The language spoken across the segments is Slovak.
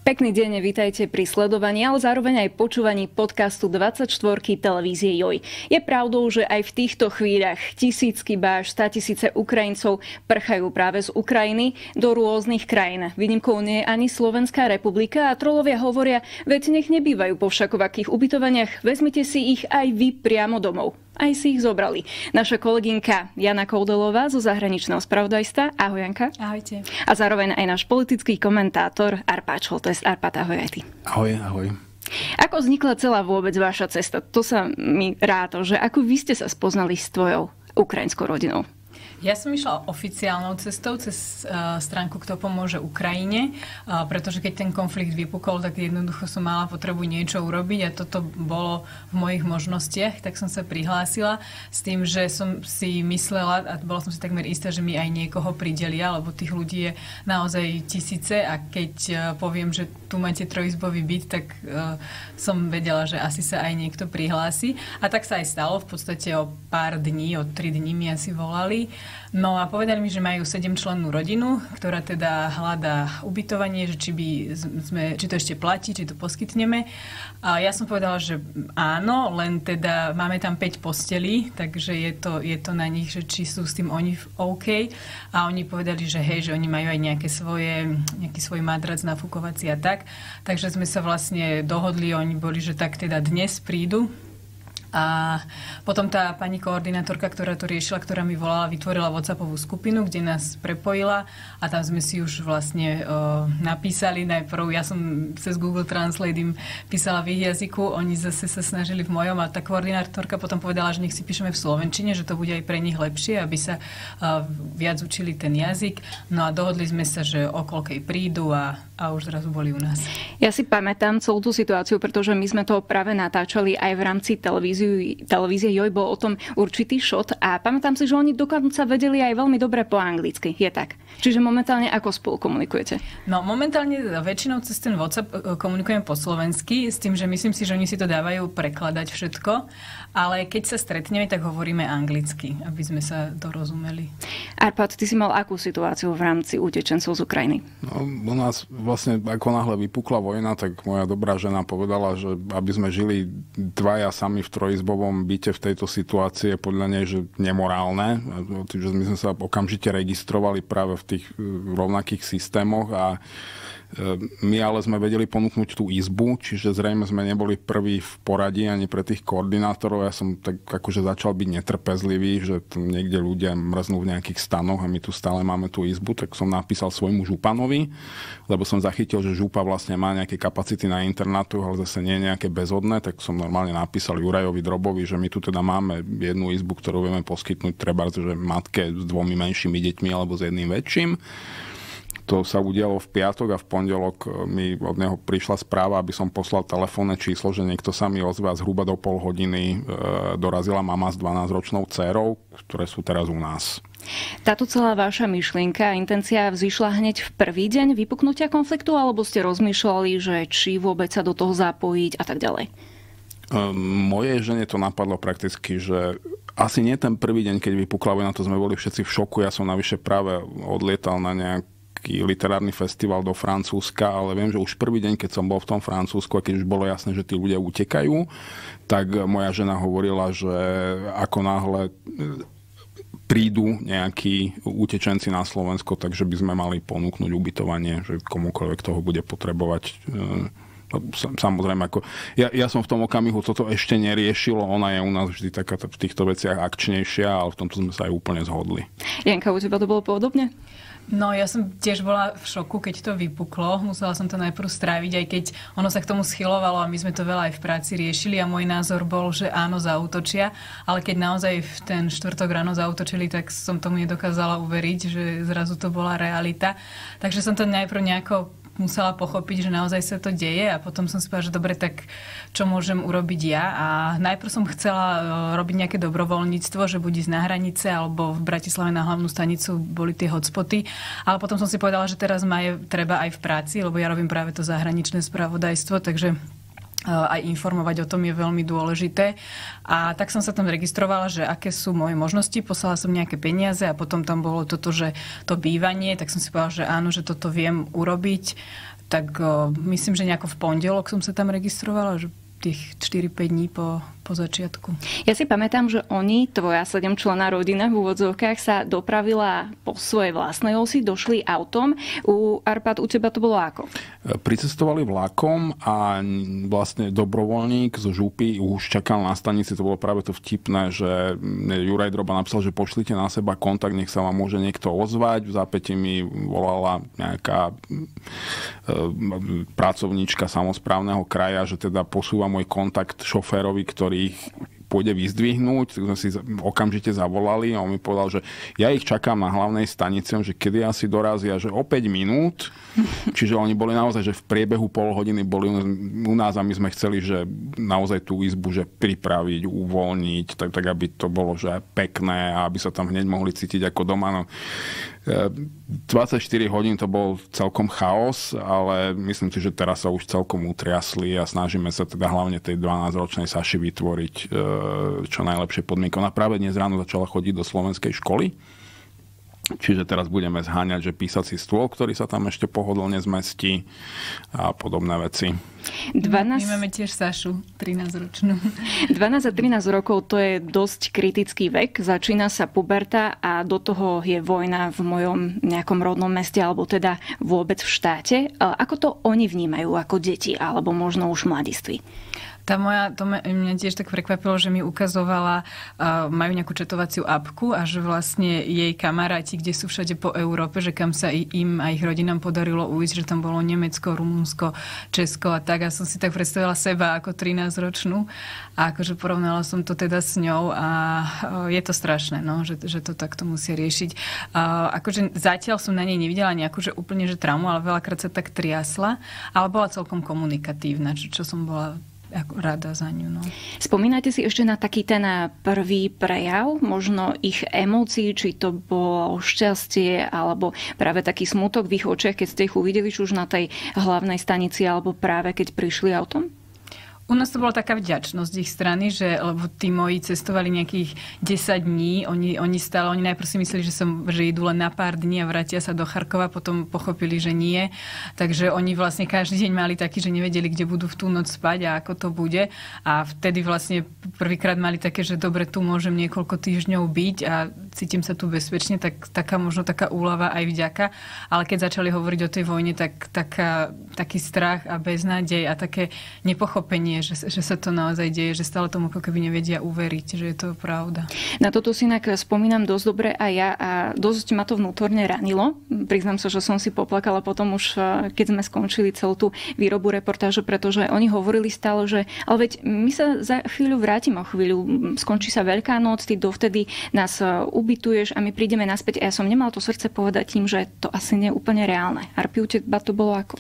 Pekný deň, vítajte pri sledovaní, ale zároveň aj počúvaní podcastu 24 televízie JOJ. Je pravdou, že aj v týchto chvíľach tisícky, ba až 100 000 Ukrajincov prchajú práve z Ukrajiny do rôznych krajín. Výnimkou nie je ani Slovenská republika a trolovia hovoria, veď nech nebývajú po všakovakých ubytovaniach, vezmite si ich aj vy priamo domov. Aj si ich zobrali. Naša kolegynka Jana Koudelová zo zahraničného spravodajstva. Ahoj, Janka. Ahojte. A zároveň aj náš politický komentátor Arpád Šoltes. Arpád, ahoj aj ty. Ahoj, ahoj. Ako vznikla celá vôbec vaša cesta? To sa mi ráto, že ako vy ste sa spoznali s tvojou ukrajinskou rodinou? Ja som išla oficiálnou cestou cez stránku Kto pomôže Ukrajine, pretože keď ten konflikt vypukol, tak jednoducho som mala potrebu niečo urobiť a toto bolo v mojich možnostiach, tak som sa prihlásila s tým, že som si myslela a bola som si takmer istá, že mi aj niekoho pridelia, lebo tých ľudí je naozaj tisíce a keď poviem, že tu máte trojizbový byt, tak som vedela, že asi sa aj niekto prihlási. A tak sa aj stalo, v podstate o pár dní, o 3 dní mi asi volali. No a povedali mi, že majú 7-člennú rodinu, ktorá teda hľadá ubytovanie, že či to ešte platí, či to poskytneme. A ja som povedala, že áno, len teda máme tam 5 postelí, takže je to na nich, že či sú s tým oni OK. A oni povedali, že hej, že oni majú aj nejaký svoj madrac nafúkovací a tak. Takže sme sa vlastne dohodli, oni boli, že tak teda dnes prídu. A potom tá pani koordinátorka, ktorá to riešila, ktorá mi volala, vytvorila WhatsAppovú skupinu, kde nás prepojila a tam sme si už vlastne napísali najprv. Ja som cez Google Translate im písala v ich jazyku, oni zase sa snažili v mojom a tá koordinátorka potom povedala, že nech si píšeme v slovenčine, že to bude aj pre nich lepšie, aby sa viac učili ten jazyk. No a dohodli sme sa, že o koľkej prídu a už zrazu boli u nás. Ja si pamätám celú tú situáciu, pretože my sme to práve natáčali aj v rámci televízie JOJ, bol o tom určitý šot a pamätám si, že oni dokonca vedeli aj veľmi dobre po anglicky. Je tak? Čiže momentálne ako spolu komunikujete? No momentálne väčšinou cez ten WhatsApp komunikujeme po slovensky, s tým, že myslím si, že oni si to dávajú prekladať všetko, ale keď sa stretneme, tak hovoríme anglicky, aby sme sa dorozumeli. Arpád, ty si mal akú situáciu v rámci utečencov z Ukrajiny? No, u nás vlastne, ako náhle vypukla vojna, tak moja dobrá žena povedala, že aby sme žili dvaja sami v trojizbovom byte v tejto situácii je podľa nej, že nemorálne. Čiže my sme sa okamžite registrovali práve v tých rovnakých systémoch a my ale sme vedeli ponúknuť tú izbu, čiže zrejme sme neboli prví v poradí ani pre tých koordinátorov. Ja som tak akože začal byť netrpezlivý, že niekde ľudia mrznú v nejakých stanoch a my tu stále máme tú izbu, tak som napísal svojmu županovi, lebo som zachytil, že župa vlastne má nejaké kapacity na internátu, ale zase nie nejaké bezodné, tak som normálne napísal Jurajovi Drobovi, že my tu teda máme jednu izbu, ktorú vieme poskytnúť treba, že matke s 2 menšími deťmi alebo s 1 väčším. To sa udialo v piatok a v pondelok mi od neho prišla správa, aby som poslal telefónne číslo, že niekto sa mi ozve a zhruba do pol hodiny dorazila mama s 12-ročnou dcérou, ktoré sú teraz u nás. Táto celá vaša myšlienka a intencia vzýšla hneď v prvý deň vypuknutia konfliktu, alebo ste rozmýšľali, že či vôbec sa do toho zapojiť a tak ďalej? Mojej žene to napadlo prakticky, že asi nie ten prvý deň, keď vypukla vojna, to sme boli všetci v šoku. Ja som navyše práve odlietal na literárny festival do Francúzska, ale viem, že už prvý deň, keď som bol v tom Francúzsku a keď už bolo jasné, že tí ľudia utekajú, tak moja žena hovorila, že ako náhle prídu nejakí utečenci na Slovensko, takže by sme mali ponúknuť ubytovanie, že komukoľvek toho bude potrebovať. Samozrejme, ako ja som v tom okamihu toto ešte neriešil, ona je u nás vždy taká v týchto veciach akčnejšia, ale v tomto sme sa aj úplne zhodli. Janka, u teba to bolo podobne? No, ja som tiež bola v šoku, keď to vypuklo. Musela som to najprv stráviť, aj keď ono sa k tomu schylovalo a my sme to veľa aj v práci riešili a môj názor bol, že áno, zaútočia, ale keď naozaj v ten štvrtok ráno zaútočili, tak som tomu nedokázala uveriť, že zrazu to bola realita. Takže som to najprv nejako musela pochopiť, že naozaj sa to deje a potom som si povedala, že dobre, tak čo môžem urobiť ja? A najprv som chcela robiť nejaké dobrovoľníctvo, že buď ísť na hranice alebo v Bratislave na hlavnú stanicu boli tie hotspoty, ale potom som si povedala, že teraz ma je treba aj v práci, lebo ja robím práve to zahraničné spravodajstvo, takže aj informovať o tom je veľmi dôležité. A tak som sa tam registrovala, že aké sú moje možnosti, poslala som nejaké peniaze a potom tam bolo toto, že to bývanie, tak som si povedala, že áno, že toto viem urobiť. Tak myslím, že nejako v pondelok som sa tam registrovala, že tých 4-5 dní po začiatku. Ja si pamätám, že tvoja 7-členná rodina v úvodzovkách sa dopravila po svojej vlastnej osi, došli autom. Arpad, u teba to bolo ako? Pricestovali vlakom a vlastne dobrovoľník zo Župy už čakal na stanici. To bolo práve to vtipné, že Juraj Droba napísal, že pošlite na seba kontakt, nech sa vám môže niekto ozvať. V zápäti mi volala nejaká pracovníčka samosprávneho kraja, že teda posúva môj kontakt šoférovi, ktorý ich pôjde vyzdvihnúť, tak sme si okamžite zavolali a on mi povedal, že ja ich čakám na hlavnej stanici, že kedy asi dorazia, že o 5 minút, čiže oni boli naozaj, že v priebehu pol hodiny boli u nás a my sme chceli, že naozaj tú izbu, že pripraviť, uvoľniť, tak aby to bolo, že pekné a aby sa tam hneď mohli cítiť ako doma. No, 24 hodín to bol celkom chaos, ale myslím si, že teraz sa už celkom utriasli a snažíme sa teda hlavne tej 12-ročnej Saši vytvoriť čo najlepšie podmienky. Ona práve dnes ráno začala chodiť do slovenskej školy, čiže teraz budeme zháňať, že písací stôl, ktorý sa tam ešte pohodlne zmestí a podobné veci. My máme tiež Sašu, 13-ročnú. 12 a 13 rokov to je dosť kritický vek. Začína sa puberta a do toho je vojna v mojom nejakom rodnom meste alebo teda vôbec v štáte. Ako to oni vnímajú ako deti alebo možno už mladiství? Mňa tiež tak prekvapilo, že mi ukazovala, majú nejakú četovaciu apku a že vlastne jej kamaráti, kde sú všade po Európe, že kam sa im a ich rodinám podarilo ujsť, že tam bolo Nemecko, Rumunsko, Česko a tak. A som si tak predstavila seba ako 13-ročnú a akože porovnala som to teda s ňou a je to strašné, no, že to takto musia riešiť. Akože zatiaľ som na nej nevidela nejakú, že úplne že traumu, ale veľakrát sa tak triasla, ale bola celkom komunikatívna, čo som bola ako rada za ňu. No. Spomínate si ešte na taký ten prvý prejav, možno ich emócií, či to bolo šťastie, alebo práve taký smutok v ich očiach, keď ste ich uvideli, či už na tej hlavnej stanici, alebo práve keď prišli autom? U nás to bola taká vďačnosť ich strany, že lebo tí moji cestovali nejakých 10 dní, oni najprv si mysleli, že idú len na pár dní a vrátia sa do Charkova, potom pochopili, že nie. Takže oni vlastne každý deň mali taký, že nevedeli, kde budú v tú noc spať a ako to bude. A vtedy vlastne prvýkrát mali také, že dobre, tu môžem niekoľko týždňov byť a cítim sa tu bezpečne, tak možno taká úľava aj vďaka. Ale keď začali hovoriť o tej vojne, tak taký strach a beznádej a také nepochopenie, že sa to naozaj deje, že stále tomu ako keby nevedia uveriť, že je to pravda. Na toto si inak spomínam dosť dobre aj ja a dosť ma to vnútorne ranilo. Priznám sa, že som si poplakala potom už, keď sme skončili celú tú výrobu reportáže, pretože oni hovorili stále, že ale veď my sa za chvíľu vrátime o chvíľu, skončí sa Veľká noc, ty dovtedy nás ubytuješ a my prídeme naspäť. A ja som nemala to srdce povedať tým, že to asi nie je úplne reálne. Arpi, u teba to bolo ako?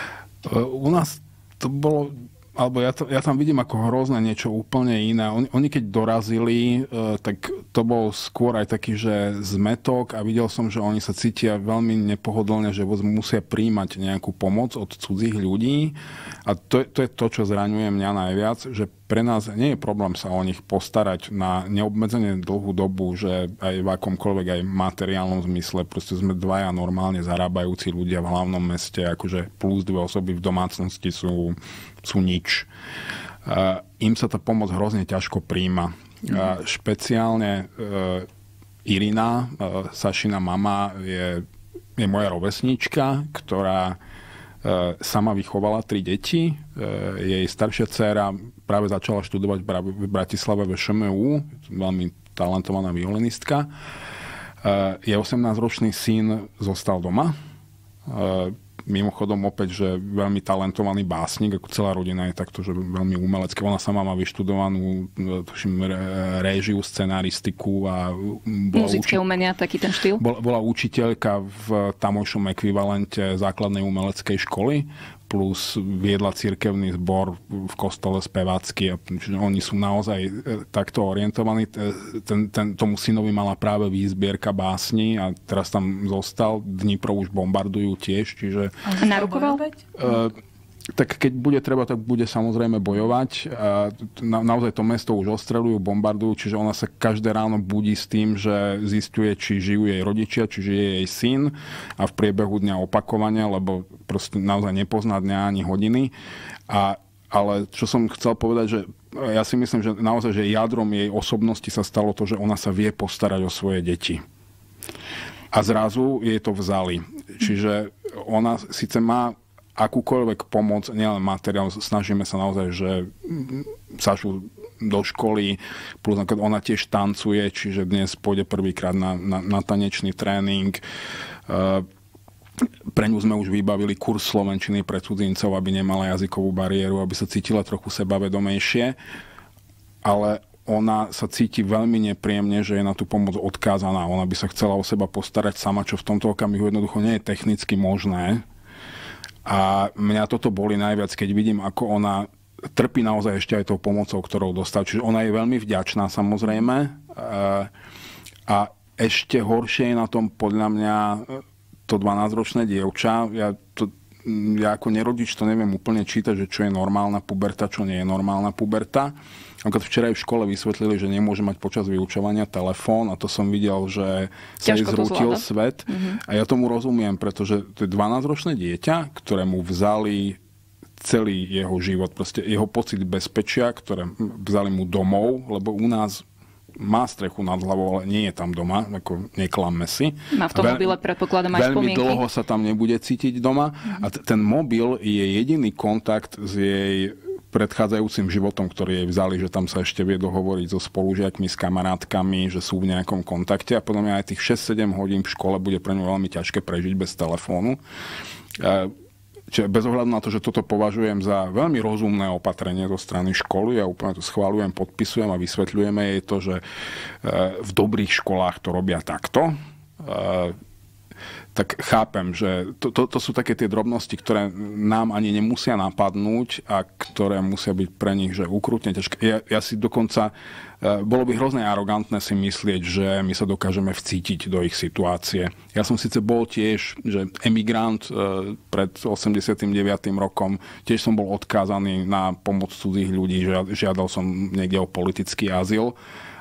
U nás to bolo, alebo ja tam vidím ako hrozné niečo úplne iné. Oni keď dorazili, tak to bol skôr aj taký, že zmetok a videl som, že oni sa cítia veľmi nepohodlne, že musia príjmať nejakú pomoc od cudzích ľudí. A to je to, čo zraňuje mňa najviac, že pre nás nie je problém sa o nich postarať na neobmedzene dlhú dobu, že aj v akomkoľvek aj materiálnom zmysle. Proste sme dvaja normálne zarábajúci ľudia v hlavnom meste, akože plus 2 osoby v domácnosti sú nič. Im sa tá pomoc hrozne ťažko príjma. Špeciálne Irina, Sašina mama, je moja rovesníčka, ktorá sama vychovala 3 deti. Jej staršia dcéra práve začala študovať v Bratislave v ŠMU, veľmi talentovaná violinistka. Jej 18-ročný syn zostal doma. Mimochodom opäť, že veľmi talentovaný básnik, ako celá rodina je takto, že veľmi umelecké. Ona sama má vyštudovanú réžiu, scenaristiku a muzické umenia, taký ten štýl. Bola učiteľka v tamojšom ekvivalente základnej umeleckej školy, plus viedla cirkevný zbor v kostole spevácky. Čiže oni sú naozaj takto orientovaní. Tomu synovi mala práve výjsť zbierka básni a teraz tam zostal. Dnipro už bombardujú tiež, čiže... Narukoval? Tak keď bude treba, tak bude samozrejme bojovať. Naozaj to mesto už ostreľujú, bombardujú, čiže ona sa každé ráno budí s tým, že zisťuje, či žijú jej rodičia, či žije jej syn a v priebehu dňa opakovania, lebo proste naozaj nepozná dňa ani hodiny. Ale čo som chcel povedať, že ja si myslím, že naozaj, že jadrom jej osobnosti sa stalo to, že ona sa vie postarať o svoje deti. A zrazu jej to vzali. Čiže ona síce má akúkoľvek pomoc, nielen materiál, snažíme sa naozaj, že Sašu do školy, plus ona tiež tancuje, čiže dnes pôjde prvýkrát na tanečný tréning. Pre ňu sme už vybavili kurz slovenčiny pre cudzincov, aby nemala jazykovú bariéru, aby sa cítila trochu sebavedomejšie, ale ona sa cíti veľmi nepríjemne, že je na tú pomoc odkázaná. Ona by sa chcela o seba postarať sama, čo v tomto okamihu jednoducho nie je technicky možné. A mňa toto boli najviac, keď vidím, ako ona trpí naozaj ešte aj tou pomocou, ktorou dostala. Čiže ona je veľmi vďačná, samozrejme. A ešte horšie je na tom podľa mňa to 12-ročné dievča. Ja ako nerodič to neviem úplne čítať, že čo je normálna puberta, čo nie je normálna puberta. Ako včera aj v škole vysvetlili, že nemôže mať počas vyučovania telefón a to som videl, že sa jej zrútil svet. A ja tomu rozumiem, pretože to je 12-ročné dieťa, ktorému vzali celý jeho život, proste jeho pocit bezpečia, ktoré vzali mu domov, lebo u nás má strechu nad hlavou, ale nie je tam doma, ako neklamme si. Má v tom mobile, predpokladám, aj spomienky. Veľmi dlho sa tam nebude cítiť doma a ten mobil je jediný kontakt s jej predchádzajúcim životom, ktorý jej vzali, že tam sa ešte vie dohovoriť so spolužiakmi, s kamarátkami, že sú v nejakom kontakte a potom aj tých 6-7 hodín v škole bude pre ňu veľmi ťažké prežiť bez telefónu. Čiže bez ohľadu na to, že toto považujem za veľmi rozumné opatrenie zo strany školy, ja úplne to schvaľujem, podpisujem a vysvetľujeme jej to, že v dobrých školách to robia takto. Tak chápem, že to sú také tie drobnosti, ktoré nám ani nemusia napadnúť a ktoré musia byť pre nich že ukrutne ťažké. Ja si dokonca, bolo by hrozne arogantné si myslieť, že my sa dokážeme vcítiť do ich situácie. Ja som síce bol tiež, že emigrant pred 89. rokom, tiež som bol odkázaný na pomoc cudzích ľudí, žiadal som niekde o politický azyl,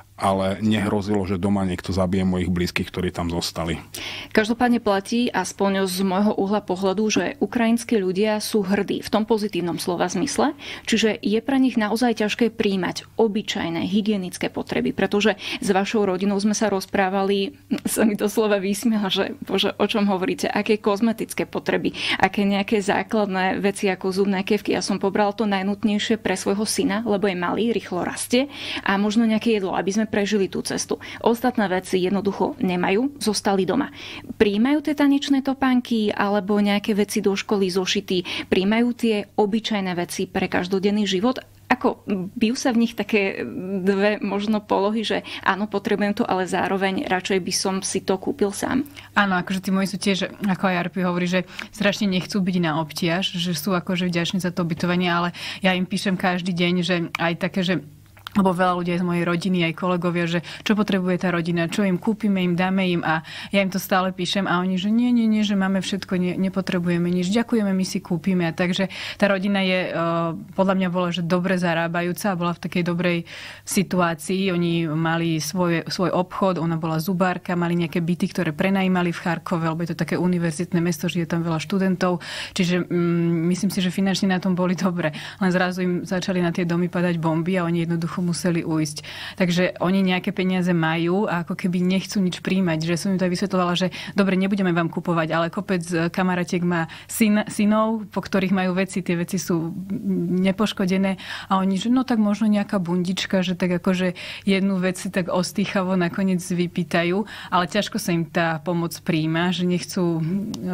ale nehrozilo, že doma niekto zabije mojich blízkych, ktorí tam zostali. Každopádne platí, aspoň z môjho uhla pohľadu, že ukrajinskí ľudia sú hrdí v tom pozitívnom slova zmysle, čiže je pre nich naozaj ťažké príjmať obyčajné hygienické potreby, pretože s vašou rodinou sme sa rozprávali, sa mi to slova vysmiela, že bože, o čom hovoríte, aké kozmetické potreby, aké nejaké základné veci ako zubné kevky. Ja som pobral to najnutnejšie pre svojho syna, lebo je malý, rýchlo rastie a možno nejaké jedlo, aby sme prežili tú cestu. Ostatné veci jednoducho nemajú, zostali doma. Prijímajú tie tanečné topánky alebo nejaké veci do školy zošity, prijímajú tie obyčajné veci pre každodenný život. Ako bijú sa v nich také dve možno polohy, že áno, potrebujem to, ale zároveň radšej by som si to kúpil sám? Áno, akože tí moji sú tiež, ako aj Arpi hovorí, že strašne nechcú byť na obtiaž, že sú akože vďační za to ubytovanie, ale ja im píšem každý deň, že aj také, že lebo veľa ľudí z mojej rodiny, aj kolegovia, že čo potrebuje tá rodina, čo im kúpime, im dáme im a ja im to stále píšem a oni, že nie, že máme všetko, nepotrebujeme nič, ďakujeme, my si kúpime. A takže tá rodina je, podľa mňa bola, že dobre zarábajúca, bola v takej dobrej situácii. Oni mali svoj obchod, ona bola zubárka, mali nejaké byty, ktoré prenajímali v Charkove, lebo je to také univerzitné mesto, žije tam veľa študentov. Čiže myslím si, že finančne na tom boli dobre. Len zrazu im začali na tie domy padať bomby a oni jednoducho museli ujsť. Takže oni nejaké peniaze majú a ako keby nechcú nič príjmať. Že som im to aj vysvetľovala, že dobre, nebudeme vám kupovať, ale kopec kamaratiek má synov, po ktorých majú veci, tie veci sú nepoškodené a oni, že no tak možno nejaká bundička, že tak akože jednu vec si tak ostýchavo nakoniec vypýtajú, ale ťažko sa im tá pomoc príjma, že nechcú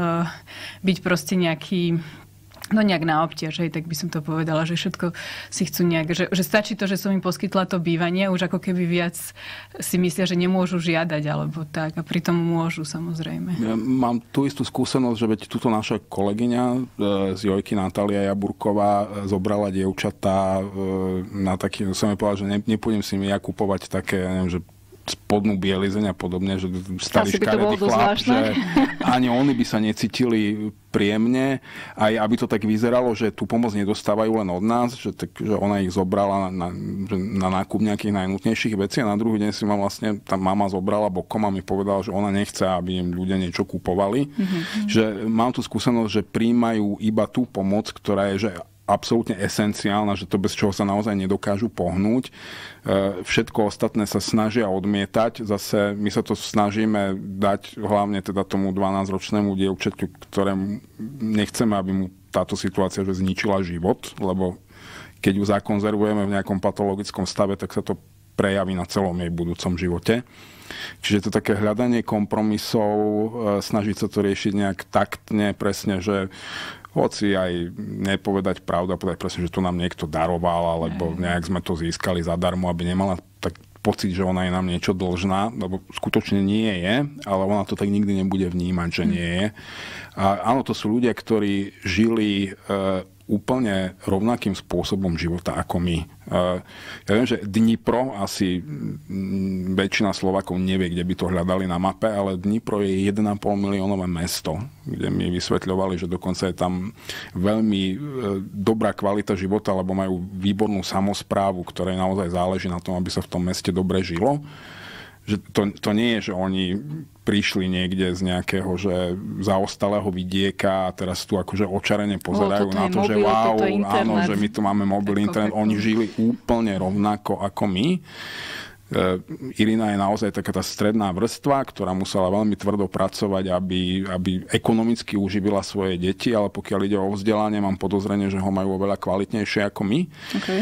byť proste nejaký nejak na obtiaž, tak by som to povedala, že všetko si chcú nejak, že stačí to, že som im poskytla to bývanie, už ako keby viac si myslia, že nemôžu žiadať, alebo tak, a pritom môžu, samozrejme. Ja mám tú istú skúsenosť, že veď túto naša kolegyňa z Jojky, Natália Jaburková, zobrala dievčatá na taký, som jej povedal, že nepôjdem si mi ja kupovať také, neviem, že spodnú bielizeň a podobne, že stali škaredý chlap, že ani oni by sa necítili príjemne, aj aby to tak vyzeralo, že tú pomoc nedostávajú len od nás, že ona ich zobrala na nákup nejakých najnutnejších vecí a na druhý deň si ma vlastne tá mama zobrala bokom a mi povedala, že ona nechce, aby im ľudia niečo kupovali. Že mám tu skúsenosť, že príjmajú iba tú pomoc, ktorá je, že absolútne esenciálna, že to bez čoho sa naozaj nedokážu pohnúť. Všetko ostatné sa snažia odmietať. Zase my sa to snažíme dať hlavne teda tomu 12-ročnému dievčaťu, ktorému nechceme, aby mu táto situácia že zničila život, lebo keď ju zakonzervujeme v nejakom patologickom stave, tak sa to prejaví na celom jej budúcom živote. Čiže to také hľadanie kompromisov, snažiť sa to riešiť nejak taktne, presne, že hoci aj nepovedať pravdu a povedať presne, že to nám niekto daroval, alebo nejak sme to získali zadarmo, aby nemala tak pocit, že ona je nám niečo dlžná, lebo skutočne nie je, ale ona to tak nikdy nebude vnímať, že nie je. A áno, to sú ľudia, ktorí žili úplne rovnakým spôsobom života ako my. Ja viem, že Dnipro, asi väčšina Slovákov nevie, kde by to hľadali na mape, ale Dnipro je 1,5 miliónové mesto, kde mi vysvetľovali, že dokonca je tam veľmi dobrá kvalita života, lebo majú výbornú samosprávu, ktorej naozaj záleží na tom, aby sa v tom meste dobre žilo. Že to nie je, že oni prišli niekde z nejakého že zaostalého vidieka a teraz tu akože očarene pozerajú na to, mobil, že wow, áno, že my tu máme mobil, internet. Oni žili úplne rovnako ako my. Irina je naozaj taká tá stredná vrstva, ktorá musela veľmi tvrdo pracovať, aby ekonomicky uživila svoje deti, ale pokiaľ ide o vzdelanie, mám podozrenie, že ho majú oveľa kvalitnejšie ako my. Okay.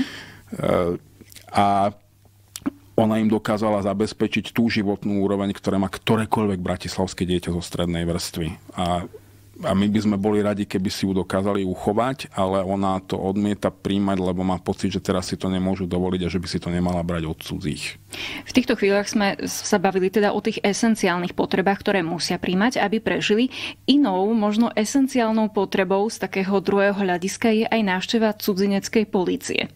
A ona im dokázala zabezpečiť tú životnú úroveň, ktoré má ktorékoľvek bratislavské dieťa zo strednej vrstvy. A my by sme boli radi, keby si ju dokázali uchovať, ale ona to odmieta príjmať, lebo má pocit, že teraz si to nemôžu dovoliť a že by si to nemala brať od cudzích. V týchto chvíľach sme sa bavili teda o tých esenciálnych potrebách, ktoré musia príjmať, aby prežili. Inou, možno esenciálnou potrebou z takého druhého hľadiska je aj návšteva cudzineckej polície.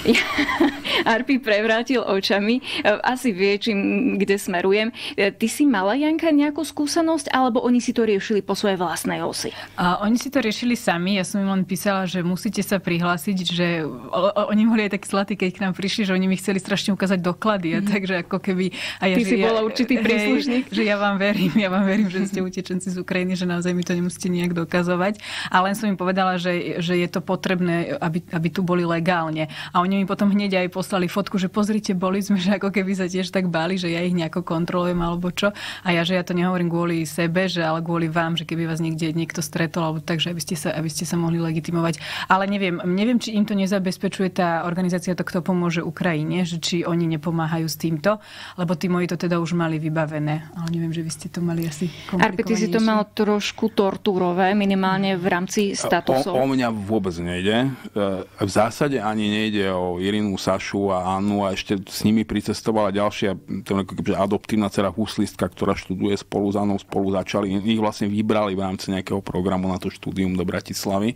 Arpi prevrátil očami, asi vie, kde smerujem. Ty si mala, Janka, nejakú skúsenosť, alebo oni si to riešili po svojej vlastnej osi? Oni si to riešili sami. Ja som im len písala, že musíte sa prihlásiť, že oni mohli aj takí zlatí, keď k nám prišli, že oni mi chceli strašne ukázať doklady. Takže ako keby... Ty si bola určitý príslušník. Že ja vám verím, že ste utečenci z Ukrajiny, že naozaj mi to nemusíte nejak dokazovať. A len som im povedala, že je to potrebné, aby tu boli legálne. A oni mi potom hneď aj poslali fotku, že pozrite, boli sme, že ako keby sa tiež tak báli, že ja ich nejako kontrolujem alebo čo. A ja, že ja to nehovorím kvôli sebe, že ale kvôli vám, že keby vás niekto stretol alebo tak, že aby ste sa mohli legitimovať. Ale neviem, či im to nezabezpečuje tá organizácia to, kto pomôže Ukrajine, že či oni nepomáhajú s týmto, lebo tí moji to teda už mali vybavené. Ale neviem, že vy ste to mali asi komplikovanejšie. Arpi, ty si to mal trošku tortúrové, minimálne v rámci statusov. O mňa vôbec nejde. V zásade ani nejde o Irinu, Sašu a Annu a ešte s nimi pricestovala ďalšia adoptívna dcera huslistka, ktorá študuje spolu s Annou, spolu začali. Ich vlastne vybrali v rámci nejakého programu na to štúdium do Bratislavy.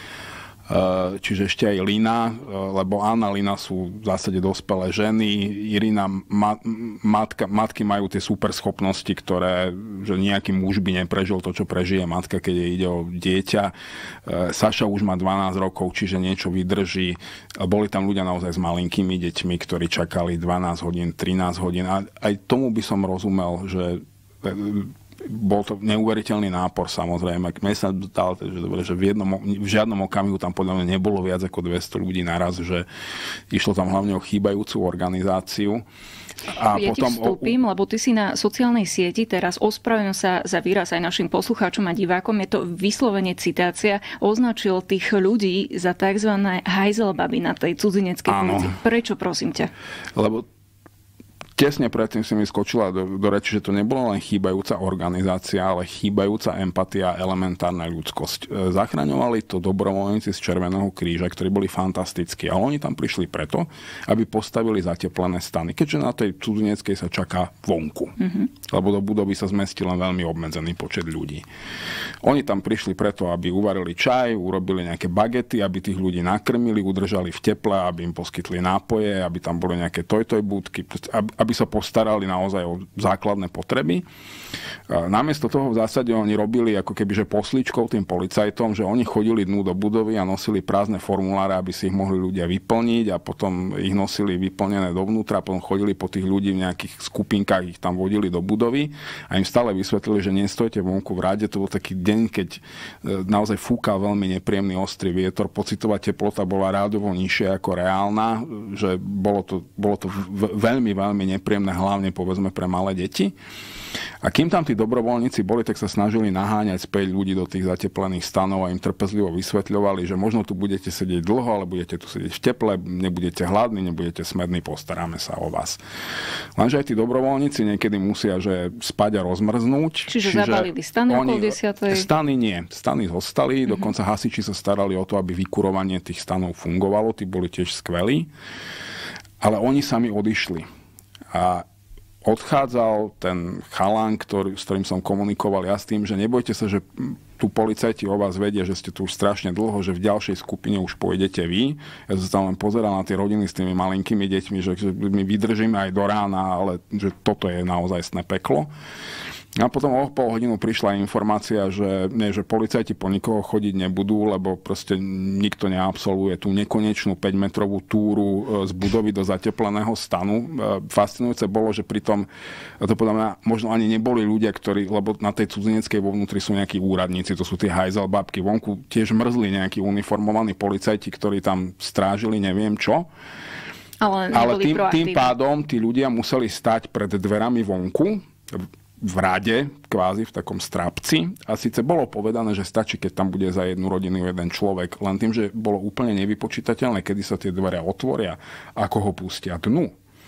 Čiže ešte aj Lina, lebo Anna a Lina sú v zásade dospelé ženy. Irina, matky majú tie super schopnosti, ktoré že nejaký muž by neprežil to, čo prežije matka, keď jej ide o dieťa. Saša už má 12 rokov, čiže niečo vydrží. Boli tam ľudia naozaj s malinkými deťmi, ktorí čakali 12 hodín, 13 hodín. A aj tomu by som rozumel, že bol to neuveriteľný nápor, samozrejme. Mne sa dalo, že v žiadnom okamihu tam podľa mňa nebolo viac ako 200 ľudí naraz, že išlo tam hlavne o chýbajúcu organizáciu. A ja potom ti vstúpim, lebo ty si na sociálnej sieti, teraz ospravedlňujem sa za výraz aj našim poslucháčom a divákom, je to vyslovene citácia, označil tých ľudí za tzv. Hajzelbaby na tej cudzineckej polícii. Prečo, prosím ťa? Lebo tesne predtým si mi skočila do reči, že to nebola len chýbajúca organizácia, ale chýbajúca empatia a elementárna ľudskosť. Zachraňovali to dobrovoľníci z Červeného kríža, ktorí boli fantastickí. Ale oni tam prišli preto, aby postavili zateplené stany. Keďže na tej cudzineckej sa čaká vonku. Lebo do budovy sa zmestil len veľmi obmedzený počet ľudí. Oni tam prišli preto, aby uvarili čaj, urobili nejaké bagety, aby tých ľudí nakrmili, udržali v teple, aby im poskytli nápoje, aby tam boli nejaké toj budky, aby aby sa postarali naozaj o základné potreby. Namiesto toho v zásade oni robili ako kebyže posličkou tým policajtom, že oni chodili dnu do budovy a nosili prázdne formuláre, aby si ich mohli ľudia vyplniť a potom ich nosili vyplnené dovnútra, potom chodili po tých ľudí v nejakých skupinkách, ich tam vodili do budovy a im stále vysvetlili, že nestojte vonku v rade. To bol taký deň, keď naozaj fúkal veľmi nepríjemný ostrý vietor, pocitová teplota bola rádovo nižšia ako reálna, že bolo to veľmi, veľmi nepríjemné, hlavne povedzme pre malé deti. A kým tam tí dobrovoľníci boli, tak sa snažili naháňať späť ľudí do tých zateplených stanov a im trpezlivo vysvetľovali, že možno tu budete sedieť dlho, ale budete tu sedieť v teple, nebudete hladní, nebudete smední, postaráme sa o vás. Lenže aj tí dobrovoľníci niekedy musia že spať a rozmrznúť. Čiže zabalili stany okolo 10. Stany nie. Stany zostali, dokonca hasiči sa starali o to, aby vykurovanie tých stanov fungovalo, tí boli tiež skvelí. Ale oni sami odišli. A odchádzal ten chalan, s ktorým som komunikoval ja s tým, že nebojte sa, že tu policajti o vás vedia, že ste tu už strašne dlho, že v ďalšej skupine už pôjdete vy. Ja sa tam len pozeral na tie rodiny s tými malinkými deťmi, že my vydržíme aj do rána, ale že toto je naozajstné peklo. A potom o pol hodinu prišla informácia, že policajti po nikoho chodiť nebudú, lebo proste nikto neabsolvuje tú nekonečnú 5-metrovú túru z budovy do zatepleného stanu. Fascinujúce bolo, že pritom to podľa mňa možno ani neboli ľudia, ktorí, lebo na tej cudzineckej vo vnútri sú nejakí úradníci, to sú tie hajzelbabky. Vonku tiež mrzli nejakí uniformovaní policajti, ktorí tam strážili neviem čo. Ale tým pádom tí ľudia museli stať pred dverami vonku, v rade, kvázi v takom strápci. A síce bolo povedané, že stačí, keď tam bude za jednu rodinu jeden človek, len tým, že bolo úplne nevypočítateľné, kedy sa tie dvere otvoria, ako ho pustia dnu.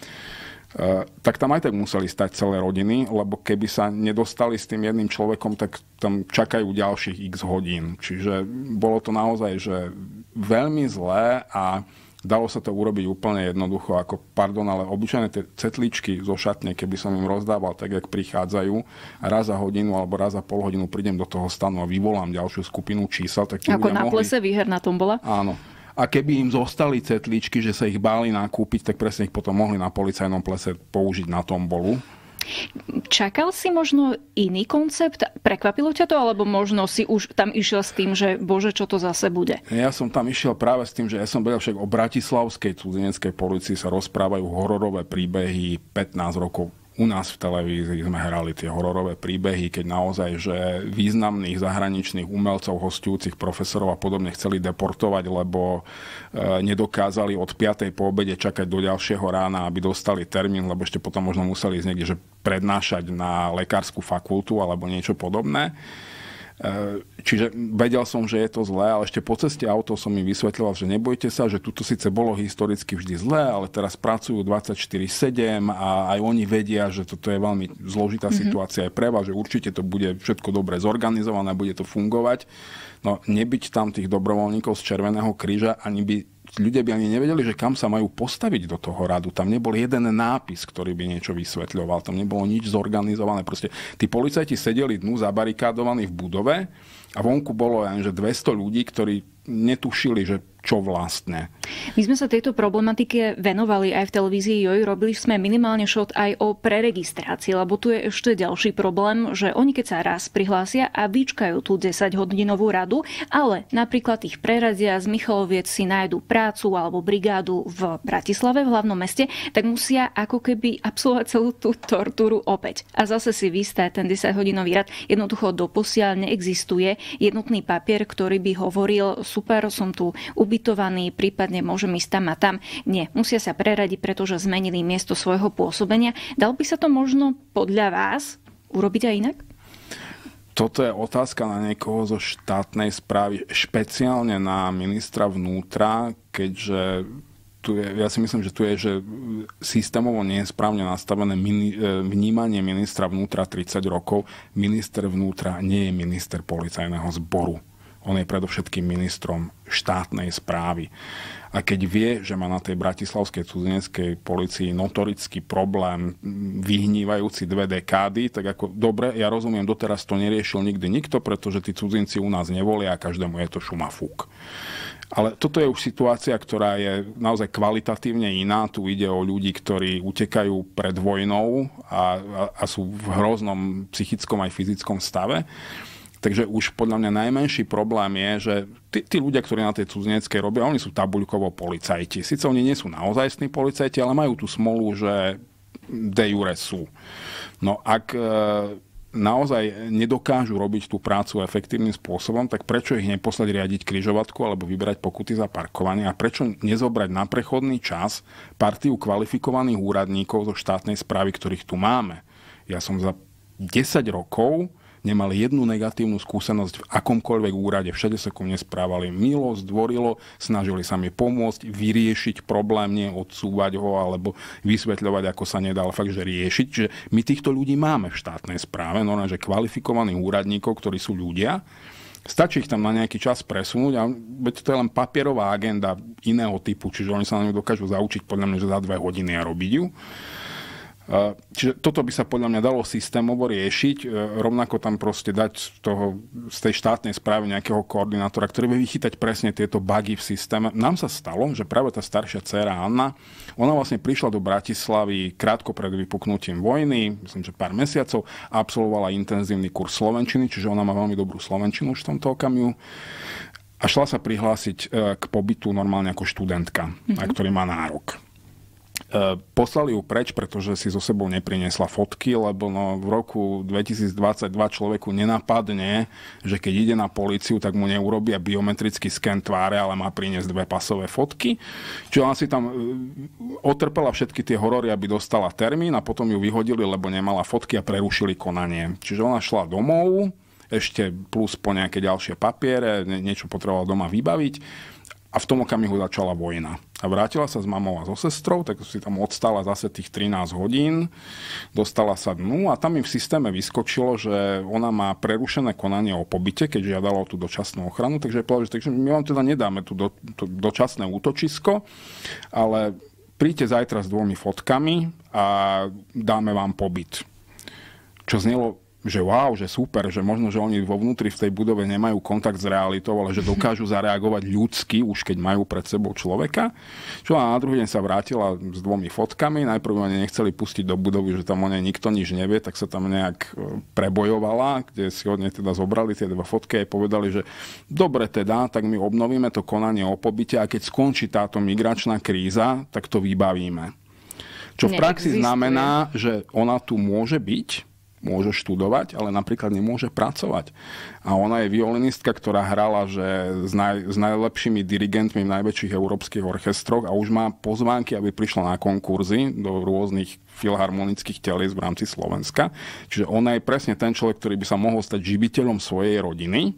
Tak tam aj tak museli stať celé rodiny, lebo keby sa nedostali s tým jedným človekom, tak tam čakajú ďalších x hodín. Čiže bolo to naozaj že veľmi zlé a dalo sa to urobiť úplne jednoducho, ako, ale obyčajné tie cetličky zo šatne, keby som im rozdával tak, jak prichádzajú, raz za hodinu alebo raz za pol hodinu prídem do toho stanu a vyvolám ďalšiu skupinu čísel. Tak ako na plese výherná tombola? Áno. A keby im zostali cetličky, že sa ich báli nakúpiť, tak presne ich potom mohli na policajnom plese použiť na tombolu. Čakal si možno iný koncept? Prekvapilo ťa to? Alebo možno si už tam išiel s tým, že bože, čo to zase bude? Ja som tam išiel práve s tým, že ja som vedel, však o bratislavskej cudzineckej polícii sa rozprávajú hororové príbehy 15 rokov. U nás v televízii sme hrali tie hororové príbehy, keď naozaj, že významných zahraničných umelcov, hostujúcich profesorov a podobne chceli deportovať, lebo nedokázali od 5. po obede čakať do ďalšieho rána, aby dostali termín, lebo ešte potom možno museli ísť niekde, že prednášať na lekárskú fakultu alebo niečo podobné. Čiže vedel som, že je to zlé, ale ešte po ceste auto som mi vysvetľoval, že nebojte sa, že tuto síce bolo historicky vždy zlé, ale teraz pracujú 24/7 a aj oni vedia, že toto je veľmi zložitá situácia aj pre vás, že určite to bude všetko dobre zorganizované, bude to fungovať. No nebyť tam tých dobrovoľníkov z Červeného kríža, ľudia by ani nevedeli, že kam sa majú postaviť do toho radu. Tam nebol jeden nápis, ktorý by niečo vysvetľoval. Tam nebolo nič zorganizované. Proste tí policajti sedeli dnu zabarikádovaní v budove a vonku bolo že 200 ľudí, ktorí netušili, že čo vlastne. My sme sa tejto problematike venovali aj v televízii JOJ. Robili sme minimálne šot aj o preregistrácii, lebo tu je ešte ďalší problém, že oni keď sa raz prihlásia a vyčkajú tú 10-hodinovú radu, ale napríklad ich preradia z Michaloviec si nájdu prácu alebo brigádu v Bratislave, v hlavnom meste, tak musia ako keby absolvovať celú tú tortúru opäť. A zase si vystať ten 10-hodinový rad. Jednoducho doposiaľ neexistuje jednotný papier, ktorý by hovoril, super, som tu ubytovaný, prípadne môžem ísť tam a tam. Nie, musia sa preradiť, pretože zmenili miesto svojho pôsobenia. Dal by sa to možno podľa vás urobiť aj inak? Toto je otázka na niekoho zo štátnej správy, špeciálne na ministra vnútra, keďže ja si myslím, že tu je, že systémovo nie je správne nastavené vnímanie ministra vnútra 30 rokov. Minister vnútra nie je minister policajného zboru. On je predovšetkým ministrom štátnej správy. A keď vie, že má na tej bratislavskej cudzineckej polícii notorický problém vyhnívajúci 2 dekády, tak ako dobre, ja rozumiem, doteraz to neriešil nikdy nikto, pretože tí cudzinci u nás nevolia a každému je to šumafúk. Ale toto je už situácia, ktorá je naozaj kvalitatívne iná. Tu ide o ľudí, ktorí utekajú pred vojnou a sú v hroznom psychickom aj fyzickom stave. Takže už podľa mňa najmenší problém je, že tí ľudia, ktorí na tej cudzineckej robia, oni sú tabuľkovo policajti. Sice oni nie sú naozajstní policajti, ale majú tú smolu, že de jure sú. No ak naozaj nedokážu robiť tú prácu efektívnym spôsobom, tak prečo ich neposlať riadiť križovatku alebo vyberať pokuty za parkovanie a prečo nezobrať na prechodný čas partiu kvalifikovaných úradníkov zo štátnej správy, ktorých tu máme. Ja som za 10 rokov nemal jednu negatívnu skúsenosť v akomkoľvek úrade. Všade sa ku mne správali milo, zdvorilo, snažili sa mi pomôcť, vyriešiť problém, nie odsúvať ho alebo vysvetľovať, ako sa nedal fakt, že riešiť. Čiže my týchto ľudí máme v štátnej správe, normálne, že kvalifikovaných úradníkov, ktorí sú ľudia. Stačí ich tam na nejaký čas presunúť a to je len papierová agenda iného typu, čiže oni sa na ňu dokážu zaučiť podľa mňa, že za 2 hodiny a robiť ju. Čiže toto by sa podľa mňa dalo systémovo riešiť, rovnako tam proste dať z tej štátnej správy nejakého koordinátora, ktorý bude vychytať presne tieto bugy v systéme. Nám sa stalo, že práve tá staršia dcéra Anna, ona vlastne prišla do Bratislavy krátko pred vypuknutím vojny, myslím, že pár mesiacov, a absolvovala intenzívny kurz slovenčiny, čiže ona má veľmi dobrú slovenčinu už v tomto okamihu. A šla sa prihlásiť k pobytu normálne ako študentka, na ktorý má nárok. Poslali ju preč, pretože si so sebou nepriniesla fotky, lebo v roku 2022 človeku nenapadne, že keď ide na políciu, tak mu neurobia biometrický sken tváre, ale má priniesť 2 pasové fotky. Čiže ona si tam otrpela všetky tie horory, aby dostala termín a potom ju vyhodili, lebo nemala fotky a prerušili konanie. Čiže ona šla domov, ešte plus po nejaké ďalšie papiere, niečo potrebovala doma vybaviť. A v tom okamihu začala vojna. A vrátila sa s mamou a so sestrou, tak si tam odstala zase tých 13 hodín, dostala sa dnu a tam im v systéme vyskočilo, že ona má prerušené konanie o pobyte, keď žiadala o tú dočasnú ochranu, takže povedala, že takže my vám teda nedáme tú dočasné útočisko, ale príďte zajtra s 2 fotkami a dáme vám pobyt. Čo znelo, že wow, že super, že možno, že oni vo vnútri v tej budove nemajú kontakt s realitou, ale že dokážu zareagovať ľudsky, už keď majú pred sebou človeka. Čo na druhý deň sa vrátila s 2 fotkami, najprv oni nechceli pustiť do budovy, že tam o nej nikto nič nevie, tak sa tam nejak prebojovala, kde si od nej teda zobrali tie 2 fotky a povedali, že dobre teda, tak my obnovíme to konanie o pobyte a keď skončí táto migračná kríza, tak to vybavíme. Čo v praxi znamená, že ona tu môže byť, môže študovať, ale napríklad nemôže pracovať. A ona je violinistka, ktorá hrala s najlepšími dirigentmi v najväčších európskych orchestroch a už má pozvánky, aby prišla na konkurzy do rôznych filharmonických telíc v rámci Slovenska. Čiže ona je presne ten človek, ktorý by sa mohol stať živiteľom svojej rodiny,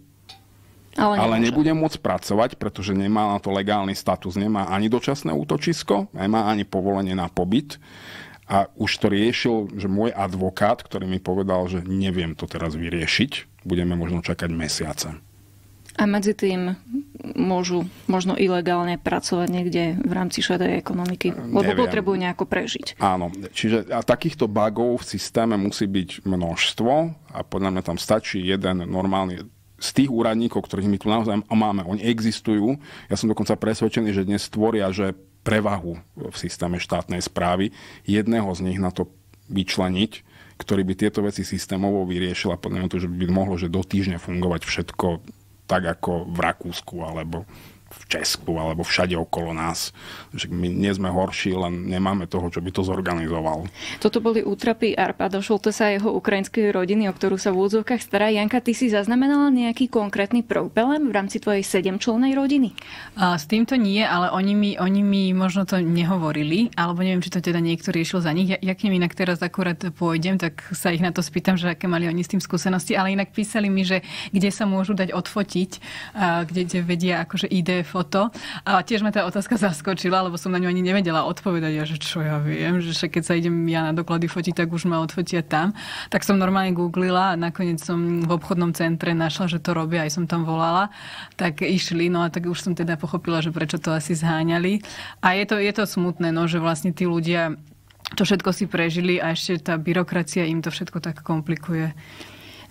ale nebude môcť pracovať, pretože nemá na to legálny status. Nemá ani dočasné útočisko, nemá ani povolenie na pobyt. A už to riešil, že môj advokát, ktorý mi povedal, že neviem to teraz vyriešiť, budeme možno čakať mesiace. A medzi tým môžu možno ilegálne pracovať niekde v rámci šedej ekonomiky, lebo potrebujú nejako prežiť. Áno, čiže takýchto bugov v systéme musí byť množstvo a podľa mňa tam stačí jeden normálny z tých úradníkov, ktorých my tu naozaj máme. Oni existujú. Ja som dokonca presvedčený, že dnes tvoria, že prevahu v systéme štátnej správy, jedného z nich na to vyčleniť, ktorý by tieto veci systémovo vyriešil a podľa mňa to, že by mohlo, že do týždňa fungovať všetko tak ako v Rakúsku alebo v Česku alebo všade okolo nás. Že my nie sme horší, len nemáme toho, čo by to zorganizoval. Toto boli útrapy Arpáda Šoltesa a jeho ukrajinskej rodiny, o ktorú sa v úvodzovkách stará. Janka, ty si zaznamenala nejaký konkrétny problém v rámci tvojej 7-člennej rodiny? S týmto nie, ale oni mi možno to nehovorili, alebo neviem, či to teda niekto riešil za nich. Ja k nim inak teraz akurát pôjdem, tak sa ich na to spýtam, že aké mali oni s tým skúsenosti, ale inak písali mi, že kde sa môžu dať odfotiť, kde vedia akože ID foto. A tiež ma tá otázka zaskočila, lebo som na ňu ani nevedela odpovedať. Ja, že čo ja viem, že keď sa idem ja na doklady fotiť, tak už ma odfotia tam. Tak som normálne googlila a nakoniec som v obchodnom centre našla, že to robia, aj som tam volala. Tak išli, no a tak už som teda pochopila, že prečo to asi zháňali. A je to smutné, no, že vlastne tí ľudia to všetko si prežili a ešte tá byrokracia im to všetko tak komplikuje.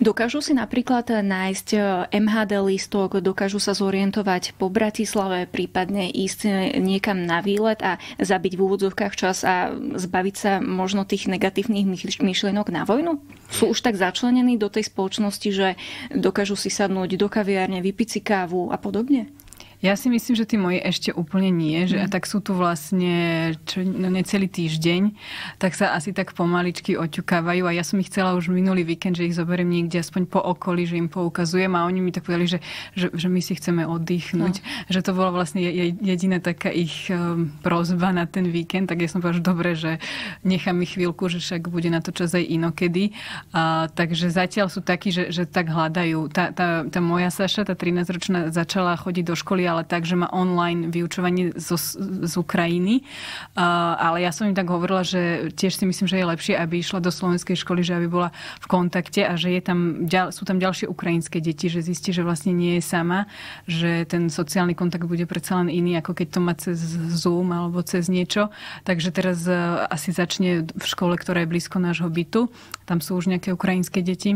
Dokážu si napríklad nájsť MHD lístok, dokážu sa zorientovať po Bratislave, prípadne ísť niekam na výlet a zabiť v úvodzovkách čas a zbaviť sa možno tých negatívnych myšlienok na vojnu? Sú už tak začlenení do tej spoločnosti, že dokážu si sadnúť do kaviárne, vypiť si kávu a podobne? Ja si myslím, že tí moji ešte úplne nie. Že, a tak sú tu vlastne necelý týždeň, tak sa asi tak pomaličky oťukávajú a ja som ich chcela už minulý víkend, že ich zoberiem niekde aspoň po okolí, že im poukazujem a oni mi tak povedali, že my si chceme oddychnúť. Že to bola vlastne jediná taká ich prosba na ten víkend, tak ja som povedala, že dobre, že nechám ich chvíľku, že však bude na to čas aj inokedy. Takže zatiaľ sú takí, že tak hľadajú. Tá moja Saša, tá 13-ročná, začala chodiť do školy, ale tak, že má online vyučovanie z Ukrajiny. Ale ja som im tak hovorila, že tiež si myslím, že je lepšie, aby išla do slovenskej školy, že aby bola v kontakte a že sú tam ďalšie ukrajinské deti, že zistí, že vlastne nie je sama, že ten sociálny kontakt bude predsa len iný, ako keď to má cez Zoom alebo cez niečo. Takže teraz asi začne v škole, ktorá je blízko nášho bytu. Tam sú už nejaké ukrajinské deti.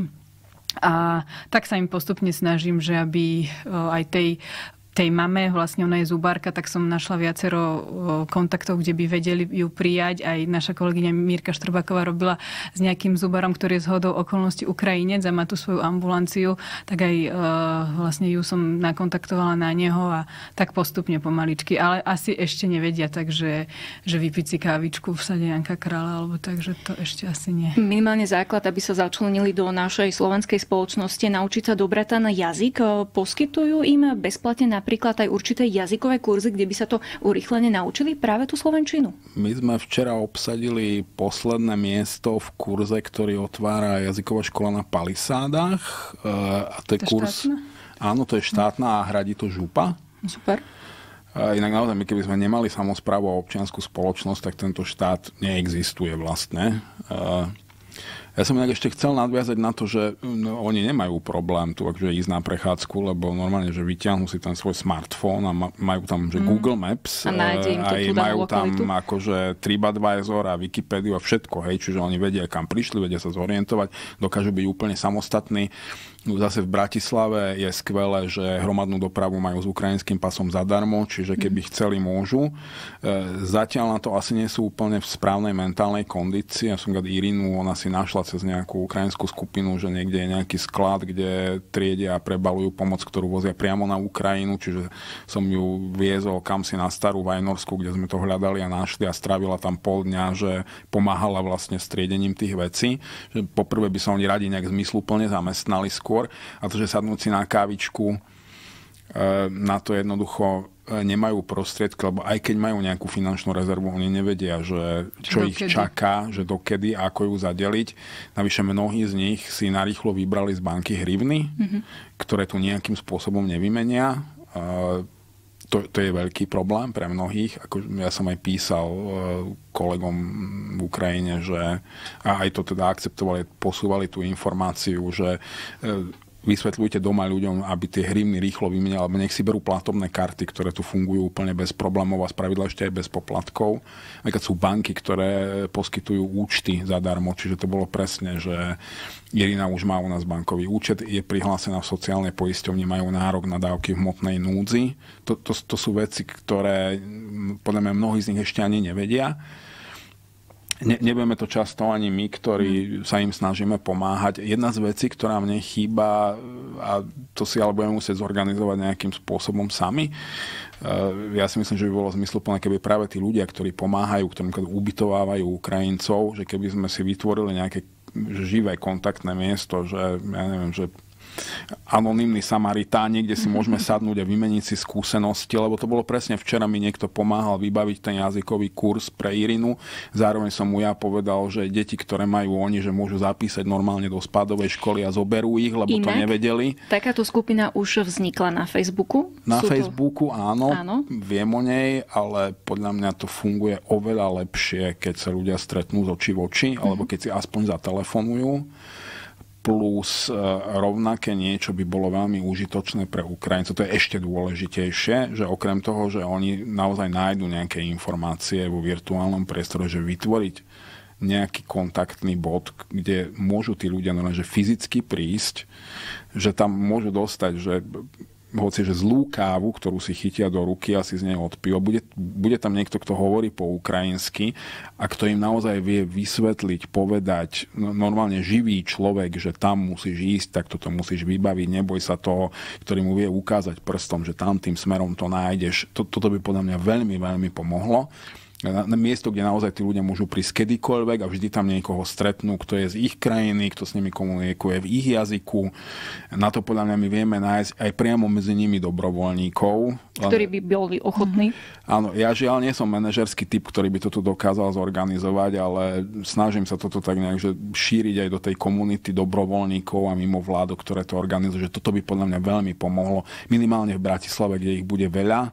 A tak sa im postupne snažím, že aby aj tej mame, vlastne ona je zubárka, tak som našla viacero kontaktov, kde by vedeli ju prijať. Aj naša kolegyňa Mírka Štrbáková robila s nejakým zubárom, ktorý je zhodou okolností Ukrajinec a má tu svoju ambulanciu, tak aj vlastne ju som nakontaktovala na neho a tak postupne pomaličky. Ale asi ešte nevedia, takže že vypiť si kávičku v sade Janka Kráľa, alebo tak, že to ešte asi nie. Minimálne základ, aby sa začlenili do našej slovenskej spoločnosti, naučiť sa dobre ten jazyk. Poskytujú im bezplatne napríklad aj určité jazykové kurzy, kde by sa to urýchlene naučili, práve tú slovenčinu? My sme včera obsadili posledné miesto v kurze, ktorý otvára jazyková škola na Palisádach. A to je kurz... Štátna? Áno, to je štátna a hradí to župa. Super. Inak naozaj, my keby sme nemali samosprávu a občiansku spoločnosť, tak tento štát neexistuje vlastne. Ja som inak ešte chcel nadviazať na to, že oni nemajú problém tu akože ísť na prechádzku, lebo normálne, že vyťahnú si ten svoj smartfón a majú tam že Google Maps a majú tam akože TripAdvisor a Wikipédiu a všetko, hej, čiže oni vedia, kam prišli, vedia sa zorientovať, dokážu byť úplne samostatní. Zase v Bratislave je skvelé, že hromadnú dopravu majú s ukrajinským pasom zadarmo, čiže keby chceli, môžu. Zatiaľ na to asi nie sú úplne v správnej mentálnej kondícii. Ja som Irinu, ona si našla cez nejakú ukrajinskú skupinu, že niekde je nejaký sklad, kde triedia a prebalujú pomoc, ktorú vozia priamo na Ukrajinu, čiže som ju viezol kam si na Starú Vajnorsku, kde sme to hľadali a našli a strávila tam pol dňa, že pomáhala vlastne s triedením tých vecí. Že poprvé by sa oni radi nejak zmysluplne zamestnali skôr, a to, že sadnúť si na kávičku, na to jednoducho nemajú prostriedky, lebo aj keď majú nejakú finančnú rezervu, oni nevedia, že čo ich čaká, že dokedy, ako ju zadeliť. Navyše mnohí z nich si narýchlo vybrali z banky hrivny, ktoré tu nejakým spôsobom nevymenia. To je veľký problém pre mnohých. Ja som aj písal kolegom v Ukrajine, že aj to teda akceptovali, posúvali tú informáciu, že vysvetľujte doma ľuďom, aby tie hrivny rýchlo vymenili, alebo nech si berú platobné karty, ktoré tu fungujú úplne bez problémov a spravidla ešte aj bez poplatkov. Keď sú banky, ktoré poskytujú účty zadarmo, čiže to bolo presne, že Irina už má u nás bankový účet, je prihlásená v sociálnej poisťovni, majú nárok na dávky v hmotnej núdzi. To sú veci, ktoré podľa mňa mnohí z nich ešte ani nevedia. Nevieme to často ani my, ktorí sa im snažíme pomáhať. Jedna z vecí, ktorá mne chýba, a to si ale budeme musieť zorganizovať nejakým spôsobom sami, ja si myslím, že by bolo zmysluplné, keby práve tí ľudia, ktorí pomáhajú, ktorí ubytovávajú Ukrajincov, že keby sme si vytvorili nejaké živé kontaktné miesto, že ja neviem, že anonymný Samaritáni, kde si môžeme sadnúť a vymeniť si skúsenosti, lebo to bolo presne včera, mi niekto pomáhal vybaviť ten jazykový kurz pre Irinu. Zároveň som mu ja povedal, že deti, ktoré majú oni, že môžu zapísať normálne do spádovej školy a zoberú ich, lebo to nevedeli. Takáto skupina už vznikla na Facebooku? Na Facebooku, áno. Viem o nej, ale podľa mňa to funguje oveľa lepšie, keď sa ľudia stretnú z očí v oči, alebo keď si aspoň zatelefonujú. Plus rovnaké niečo by bolo veľmi užitočné pre Ukrajincov. To je ešte dôležitejšie, že okrem toho, že oni naozaj nájdu nejaké informácie vo virtuálnom priestore, že vytvoriť nejaký kontaktný bod, kde môžu tí ľudia že fyzicky prísť, že tam môžu dostať, že hoci že zlú kávu, ktorú si chytia do ruky a si z nej odpijú. Bude tam niekto, kto hovorí po ukrajinsky a kto im naozaj vie vysvetliť, povedať, normálne živý človek, že tam musíš ísť, tak toto musíš vybaviť, neboj sa toho, ktorý mu vie ukázať prstom, že tam tým smerom to nájdeš. Toto by podľa mňa veľmi, veľmi pomohlo. Na miesto, kde naozaj tí ľudia môžu prísť kedykoľvek a vždy tam niekoho stretnú, kto je z ich krajiny, kto s nimi komunikuje v ich jazyku. Na to podľa mňa my vieme nájsť aj priamo medzi nimi dobrovoľníkov. Ktorí by boli ochotní. Áno, ja žiaľ nie som manažerský typ, ktorý by toto dokázal zorganizovať, ale snažím sa toto tak nejak šíriť aj do tej komunity dobrovoľníkov a mimo vládu, ktoré to organizujú, že toto by podľa mňa veľmi pomohlo. Minimálne v Bratislave, kde ich bude veľa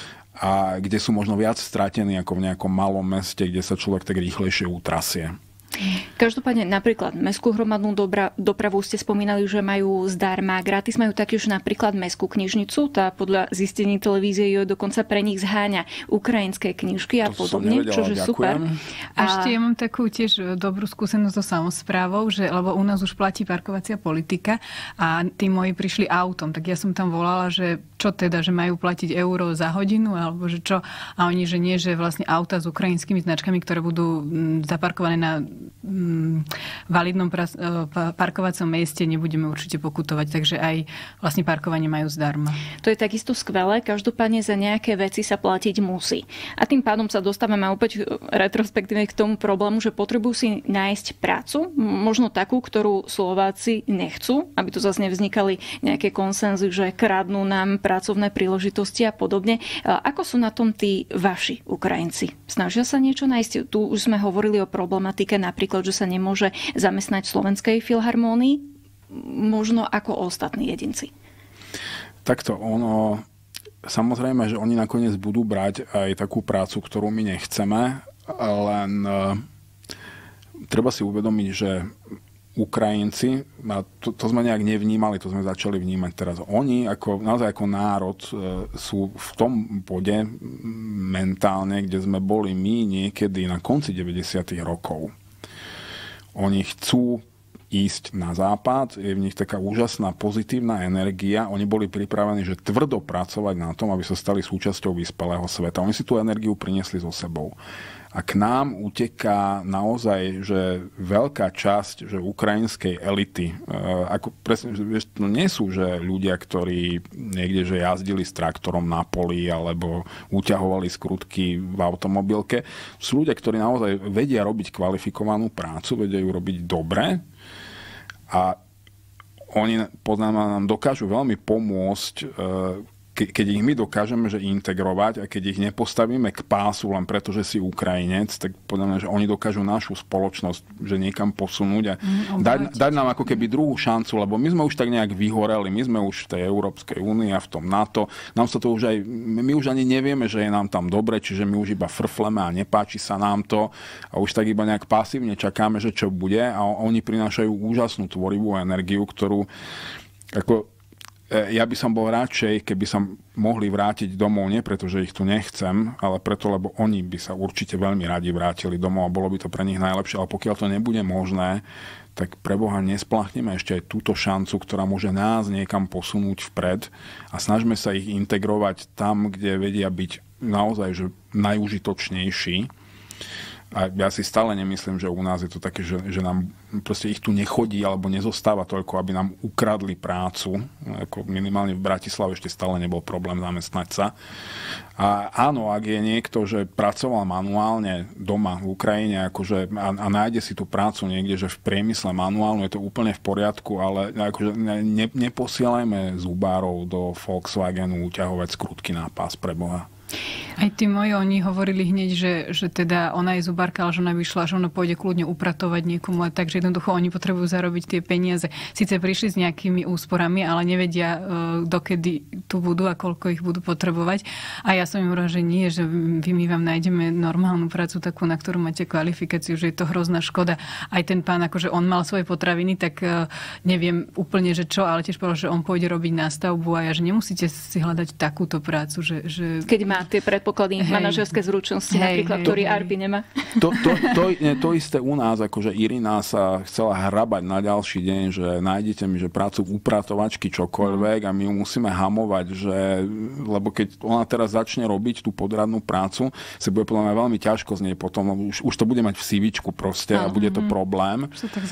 a kde sú možno viac stratení ako v nejakom malom meste, kde sa človek tak rýchlejšie utrasie. Každopádne napríklad mestskú hromadnú dopravu ste spomínali, že majú zdarma. Gratis majú taktiež napríklad mestskú knižnicu. Tá podľa zistení televízie dokonca pre nich zháňa ukrajinské knižky a podobne, čože super. A ešte ja mám takú tiež dobrú skúsenosť so samosprávou, že, lebo u nás už platí parkovacia politika a tí moji prišli autom, tak ja som tam volala, že čo teda, že majú platiť euro za hodinu, alebo že čo. A oni, že nie, že vlastne auta s ukrajinskými značkami, ktoré budú zaparkované na validnom parkovacom mieste, nebudeme určite pokutovať, takže aj vlastne parkovanie majú zdarma. To je takisto skvelé, každopádne za nejaké veci sa platiť musí. A tým pádom sa dostávame opäť retrospektívne k tomu problému, že potrebujú si nájsť prácu, možno takú, ktorú Slováci nechcú, aby tu zase nevznikali nejaké konsenzy, že kradnú nám pracovné príležitosti a podobne. Ako sú na tom tí vaši Ukrajinci? Snažia sa niečo nájsť? Tu už sme hovorili o problematike napríklad, že sa nemôže zamestnať v Slovenskej filharmónii, možno ako ostatní jedinci. Takto ono, samozrejme, že oni nakoniec budú brať aj takú prácu, ktorú my nechceme, len treba si uvedomiť, že Ukrajinci, a to sme nejak nevnímali, to sme začali vnímať teraz. Oni naozaj ako národ sú v tom bode mentálne, kde sme boli my niekedy na konci 90. rokov. Oni chcú ísť na západ, je v nich taká úžasná pozitívna energia. Oni boli pripravení, že tvrdo pracovať na tom, aby sa stali súčasťou vyspelého sveta. Oni si tú energiu priniesli so sebou. A k nám uteká naozaj, že veľká časť, že ukrajinskej elity, ako presne, že to nie sú, že ľudia, ktorí niekde, že jazdili s traktorom na poli alebo uťahovali skrutky v automobilke, sú ľudia, ktorí naozaj vedia robiť kvalifikovanú prácu, vedia ju robiť dobre a oni podľa mňa nám dokážu veľmi pomôcť, keď ich my dokážeme že integrovať a keď ich nepostavíme k pásu len preto, že si Ukrajinec, tak podľa mňa, že oni dokážu našu spoločnosť že niekam posunúť a dať nám ako keby druhú šancu, lebo my sme už tak nejak vyhoreli, my sme už v tej Európskej únii a v tom NATO, nám sa to už aj, my už ani nevieme, že je nám tam dobre, čiže my už iba frfleme a nepáči sa nám to a už tak iba nejak pasívne čakáme, že čo bude a oni prinášajú úžasnú tvorivú energiu, ktorú ako ja by som bol radšej, keby sa mohli vrátiť domov, nie preto, že ich tu nechcem, ale preto, lebo oni by sa určite veľmi radi vrátili domov a bolo by to pre nich najlepšie. Ale pokiaľ to nebude možné, tak pre Boha nespláchneme ešte aj túto šancu, ktorá môže nás niekam posunúť vpred a snažme sa ich integrovať tam, kde vedia byť naozaj že najužitočnejší. A ja si stále nemyslím, že u nás je to také, že nám proste ich tu nechodí alebo nezostáva toľko, aby nám ukradli prácu. Ako minimálne v Bratislave ešte stále nebol problém zamestnať sa. A áno, ak je niekto, že pracoval manuálne doma v Ukrajine akože, a nájde si tú prácu niekde, že v priemysle manuálne, je to úplne v poriadku, ale akože neposielajme zubárov do Volkswagenu uťahovať skrutky na pás pre Boha. Aj tí moji, oni hovorili hneď, že teda ona je zubárka, ale že ona vyšla, že ona pôjde kľudne upratovať niekomu, takže jednoducho oni potrebujú zarobiť tie peniaze. Sice prišli s nejakými úsporami, ale nevedia, dokedy tu budú a koľko ich budú potrebovať. A ja som im hovorila, že nie, že my vám nájdeme normálnu prácu, takú, na ktorú máte kvalifikáciu, že je to hrozná škoda. Aj ten pán, akože on mal svoje potraviny, tak neviem úplne, že čo, ale tiež povedal, že on pôjde robiť nástavbu a ja, že nemusíte si hľadať takúto prácu, že... Keď má tie predpoklady predpoklady, manažerské zručnosti, napríklad, ktorý Arpi nemá. To isté u nás, akože Irina sa chcela hrabať na ďalší deň, že nájdete mi, že prácu upratovačky čokoľvek a my ju musíme hamovať, lebo keď ona teraz začne robiť tú podradnú prácu, sa bude podľa mňa veľmi ťažko z nej potom, už to bude mať v CVčku proste a bude to problém.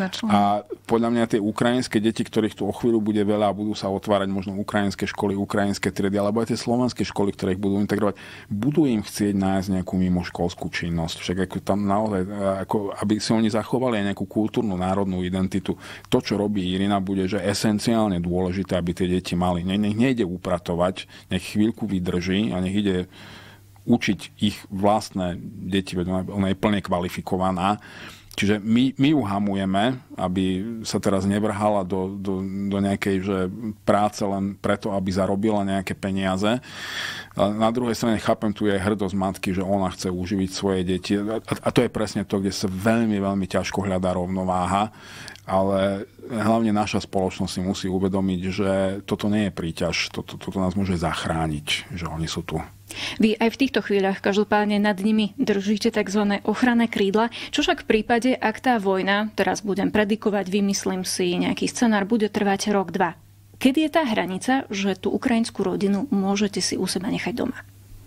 A podľa mňa tie ukrajinské deti, ktorých tu o chvíľu bude veľa, budú sa otvárať možno ukrajinské školy, ukrajinské triedy, alebo aj tie slovenské školy, ktoré ich budú integrovať, budú im chcieť nájsť nejakú mimoškolskú činnosť. Však ako tam naozaj, aby si oni zachovali aj nejakú kultúrnu, národnú identitu. To, čo robí Irina, bude, že esenciálne dôležité, aby tie deti mali. Nech nejde upratovať, nech chvíľku vydrží a nech ide učiť ich vlastné deti, ona je plne kvalifikovaná. Čiže my ju hamujeme, aby sa teraz nevrhala do nejakej že práce len preto, aby zarobila nejaké peniaze. A na druhej strane chápem tu jej hrdosť matky, že ona chce uživiť svoje deti. A to je presne to, kde sa veľmi, veľmi ťažko hľadá rovnováha. Ale hlavne naša spoločnosť si musí uvedomiť, že toto nie je príťaž. Toto nás môže zachrániť, že oni sú tu. Vy aj v týchto chvíľach každopádne nad nimi držíte tzv. Ochranné krídla. Čo však v prípade, ak tá vojna, teraz budem predikovať, vymyslím si nejaký scenár, bude trvať rok, 2. Kedy je tá hranica, že tú ukrajinskú rodinu môžete si u seba nechať doma?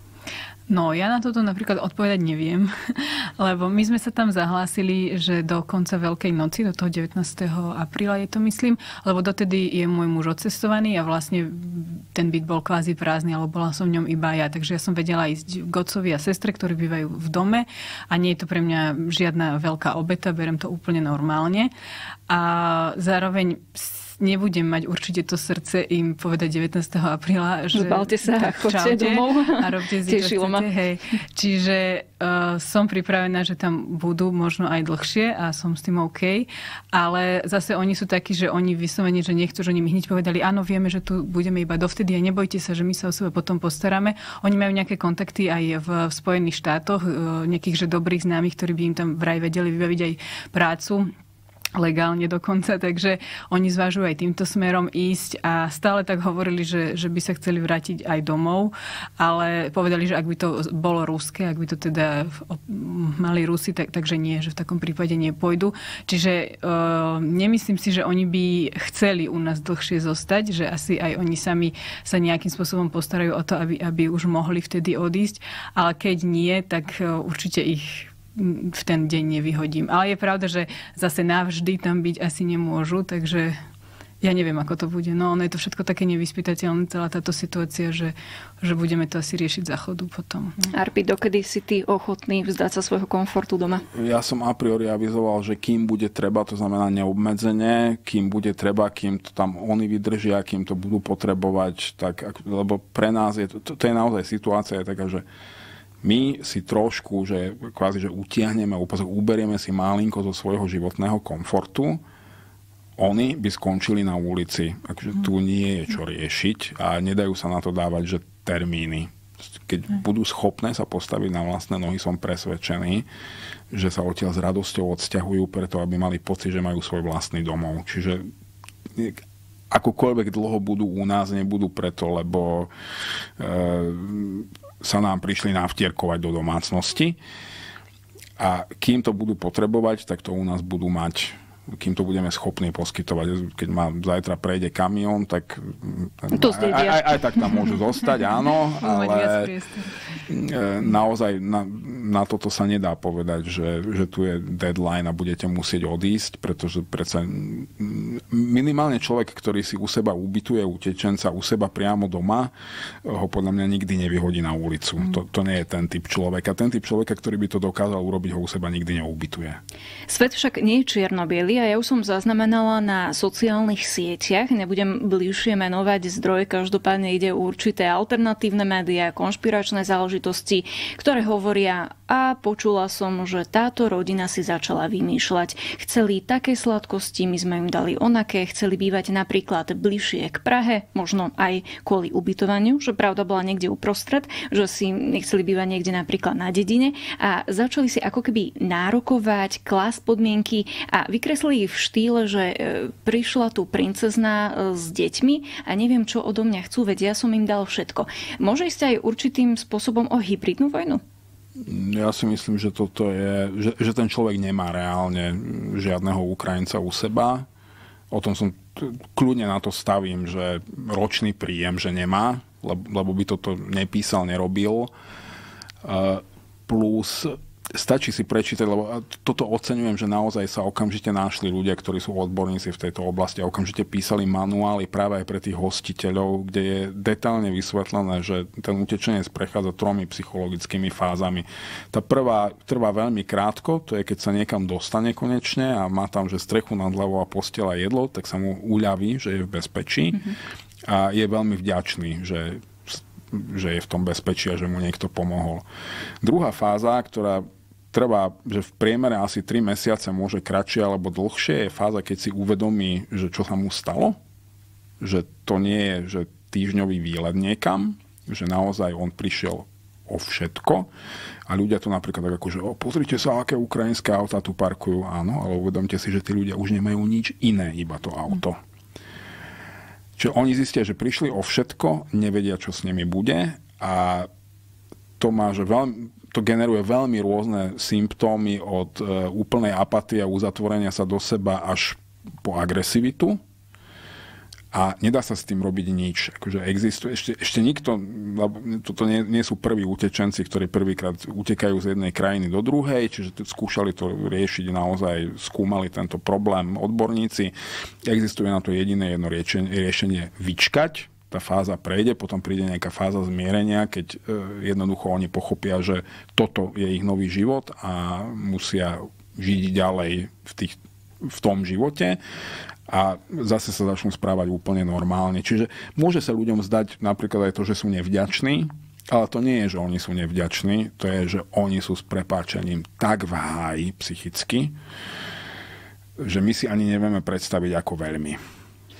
No, ja na toto napríklad odpovedať neviem, lebo my sme sa tam zahlásili, že do konca Veľkej noci, do toho 19. apríla je to, myslím, lebo dotedy je môj muž odcestovaný a vlastne ten byt bol kvázi prázdny, alebo bola som v ňom iba ja, takže ja som vedela ísť k otcovi a sestre, ktorí bývajú v dome a nie je to pre mňa žiadna veľká obeta, berem to úplne normálne a zároveň nebudem mať určite to srdce im povedať 19. apríla, že zbalte sa a choďte domov a robte si, čo chcete. Hej. Čiže som pripravená, že tam budú možno aj dlhšie a som s tým OK, ale zase oni sú takí, že oni vyslovene, že nechcú, že oni mi hneď povedali, áno, vieme, že tu budeme iba dovtedy a nebojte sa, že my sa o sebe potom postaráme. Oni majú nejaké kontakty aj v Spojených štátoch, nejakých že dobrých známych, ktorí by im tam vraj vedeli vybaviť aj prácu legálne dokonca, takže oni zvažujú aj týmto smerom ísť a stále tak hovorili, že by sa chceli vrátiť aj domov, ale povedali, že ak by to bolo ruské, ak by to teda mali Rusi, takže nie, že v takom prípade nepôjdu. Čiže nemyslím si, že oni by chceli u nás dlhšie zostať, že asi aj oni sami sa nejakým spôsobom postarajú o to, aby už mohli vtedy odísť, ale keď nie, tak určite ich v ten deň nevyhodím. Ale je pravda, že zase navždy tam byť asi nemôžu, takže ja neviem, ako to bude. No, ono je to všetko také nevyspytateľné, celá táto situácia, že budeme to asi riešiť za chodu potom. Arpi, dokedy si ty ochotný vzdať sa svojho komfortu doma? Ja som a priori avizoval, že kým bude treba, to znamená neobmedzenie, kým bude treba, kým to tam oni vydržia, kým to budú potrebovať, tak, lebo pre nás je to je naozaj situácia je taká, že my si trošku, že kvázi, že utiahneme, uberieme si malinko zo svojho životného komfortu, oni by skončili na ulici. Takže tu nie je čo riešiť a nedajú sa na to dávať, že termíny. Keď budú schopné sa postaviť na vlastné nohy, som presvedčený, že sa odtiaľ s radosťou odsťahujú preto, aby mali pocit, že majú svoj vlastný domov. Čiže akokoľvek dlho budú u nás, nebudú preto, lebo sa nám prišli navtierkovať do domácnosti a kým to budú potrebovať, tak to u nás budú mať, kým to budeme schopní poskytovať. Keď ma zajtra prejde kamión, tak aj tak tam môžu zostať, áno, ale naozaj na toto sa nedá povedať, že tu je deadline a budete musieť odísť, pretože predsa minimálne človek, ktorý si u seba ubytuje utečenca u seba priamo doma, ho podľa mňa nikdy nevyhodí na ulicu. To nie je ten typ človeka. Ten typ človeka, ktorý by to dokázal urobiť, ho u seba nikdy neubytuje. Svet však nie je čierno-biely a ja už som zaznamenala na sociálnych sieťach, nebudem bližšie menovať zdroj, každopádne ide o určité alternatívne médiá, konšpiračné záležitosti, ktoré hovoria a počula som, že táto rodina si začala vymýšľať. Chceli také sladkosti, my sme im dali onaké, chceli bývať napríklad bližšie k Prahe, možno aj kvôli ubytovaniu, že pravda bola niekde uprostred, že si nechceli bývať niekde napríklad na dedine a začali si ako keby nárokovať, klásť podmienky a vykreslili ich v štýle, že prišla tu princezná s deťmi a neviem, čo odo mňa chcú, veď ja som im dal všetko. Môže ísť aj určitým spôsobom o hybridnú vojnu? Ja si myslím, že toto je, že ten človek nemá reálne žiadneho Ukrajinca u seba. O tom som kľudne na to stavím, že ročný príjem, že nemá, lebo by toto nepísal, nerobil. Plus stačí si prečítať, lebo toto oceňujem, že naozaj sa okamžite našli ľudia, ktorí sú odborníci v tejto oblasti a okamžite písali manuály práve aj pre tých hostiteľov, kde je detailne vysvetlené, že ten utečenec prechádza 3 psychologickými fázami. Tá prvá trvá veľmi krátko, to je keď sa niekam dostane konečne a má tam, že strechu nad hlavou a posteľ a jedlo, tak sa mu uľaví, že je v bezpečí a je veľmi vďačný, že je v tom bezpečí a že mu niekto pomohol. Druhá fáza, ktorá trvá, že v priemere asi 3 mesiace, môže kratšie alebo dlhšie, je fáza, keď si uvedomí, že čo sa mu stalo, že to nie je že týždňový výlet niekam, že naozaj on prišiel o všetko a ľudia to napríklad tak ako, že pozrite sa, aké ukrajinské autá tu parkujú. Áno, ale uvedomte si, že tí ľudia už nemajú nič iné, iba to auto. Čiže oni zistia, že prišli o všetko, nevedia, čo s nimi bude a to má, že to generuje veľmi rôzne symptómy od úplnej apatie a uzatvorenia sa do seba až po agresivitu a nedá sa s tým robiť nič. Akože existuje ešte nikto, toto nie sú prví utečenci, ktorí prvýkrát utekajú z jednej krajiny do druhej, čiže skúšali to riešiť naozaj, skúmali tento problém odborníci. Existuje na to jediné jedno riešenie vyčkať, tá fáza prejde, potom príde nejaká fáza zmierenia, keď jednoducho oni pochopia, že toto je ich nový život a musia žiť ďalej v tom živote a zase sa začnú správať úplne normálne. Čiže môže sa ľuďom zdať napríklad aj to, že sú nevďační, ale to nie je, že oni sú nevďační, to je, že oni sú s prepáčením tak v háji psychicky, že my si ani nevieme predstaviť, ako veľmi.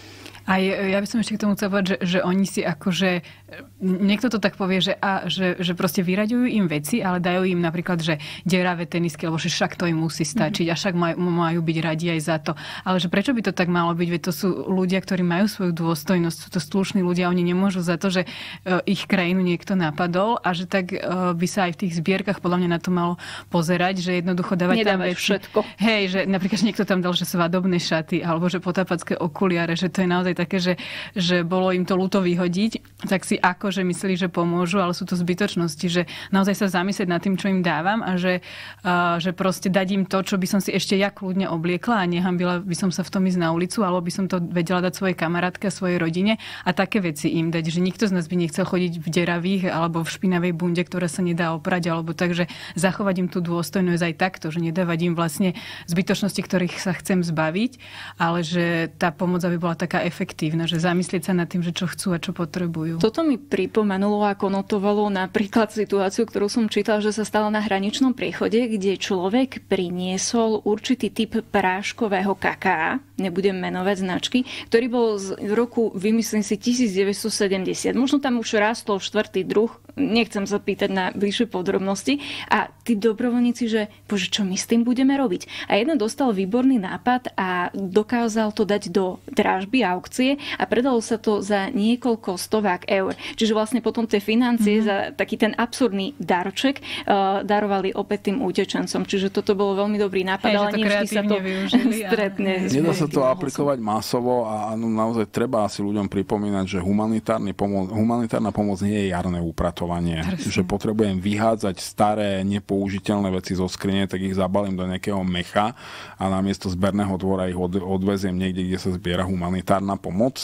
A ja by som ešte k tomu chcela povedať, že oni si akože, niekto to tak povie, že proste vyraďujú im veci, ale dajú im napríklad, že deravé tenisky, lebo že však to im musí stačiť a však majú byť radi aj za to. Ale že prečo by to tak malo byť? Veď to sú ľudia, ktorí majú svoju dôstojnosť, sú to slušní ľudia, oni nemôžu za to, že ich krajinu niekto napadol a že tak by sa aj v tých zbierkach podľa mňa na to malo pozerať, že jednoducho dávať tam veci. Všetko. Hej, že napríklad niekto tam dal, že svadobné šaty alebo že potápacké okuliare, že to je naozaj také, že bolo im to ľúto vyhodiť, tak si akože mysleli, že pomôžu, ale sú to zbytočnosti, že naozaj sa zamyslieť nad tým, čo im dávam a že proste dať im to, čo by som si ešte ja kľudne obliekla a nehambila by som sa v tom ísť na ulicu, alebo by som to vedela dať svojej kamarátke a svojej rodine a také veci im dať, že nikto z nás by nechcel chodiť v deravých alebo v špinavej bunde, ktorá sa nedá oprať, alebo takže zachovať im tú dôstojnosť aj takto, že nedávať im vlastne zbytočnosti, ktorých sa chcem zbaviť, ale že tá pomoc aby bola taká efektívna, že zamyslieť sa nad tým, že čo chcú a čo potrebujú. Toto mi pripomenulo a konotovalo napríklad situáciu, ktorú som čítala, že sa stala na hraničnom priechode, kde človek priniesol určitý typ práškového kaká, nebudem menovať značky, ktorý bol z roku, vymyslím si, 1970. Možno tam už rástol 4. druh, nechcem sa pýtať na bližšie podrobnosti. A tí dobrovoľníci, že bože, čo my s tým budeme robiť? A jeden dostal výborný nápad a dokázal to dať do dražby, aukcie a predalo sa to za niekoľko stovák eur. Čiže vlastne potom tie financie za taký ten absurdný darček darovali opäť tým utečencom. Čiže toto bolo veľmi dobrý nápad, ale nie vždy sa to stretne. Nedá sa to aplikovať masovo a naozaj treba asi ľuďom pripomínať, že humanitárna pomoc nie je jarné upratovanie. Že potrebujem vyhádzať staré, nepoužiteľné veci zo skrine, tak ich zabalím do nejakého mecha a namiesto zberného dvora ich odveziem niekde, kde sa zbiera humanitárna pomoc.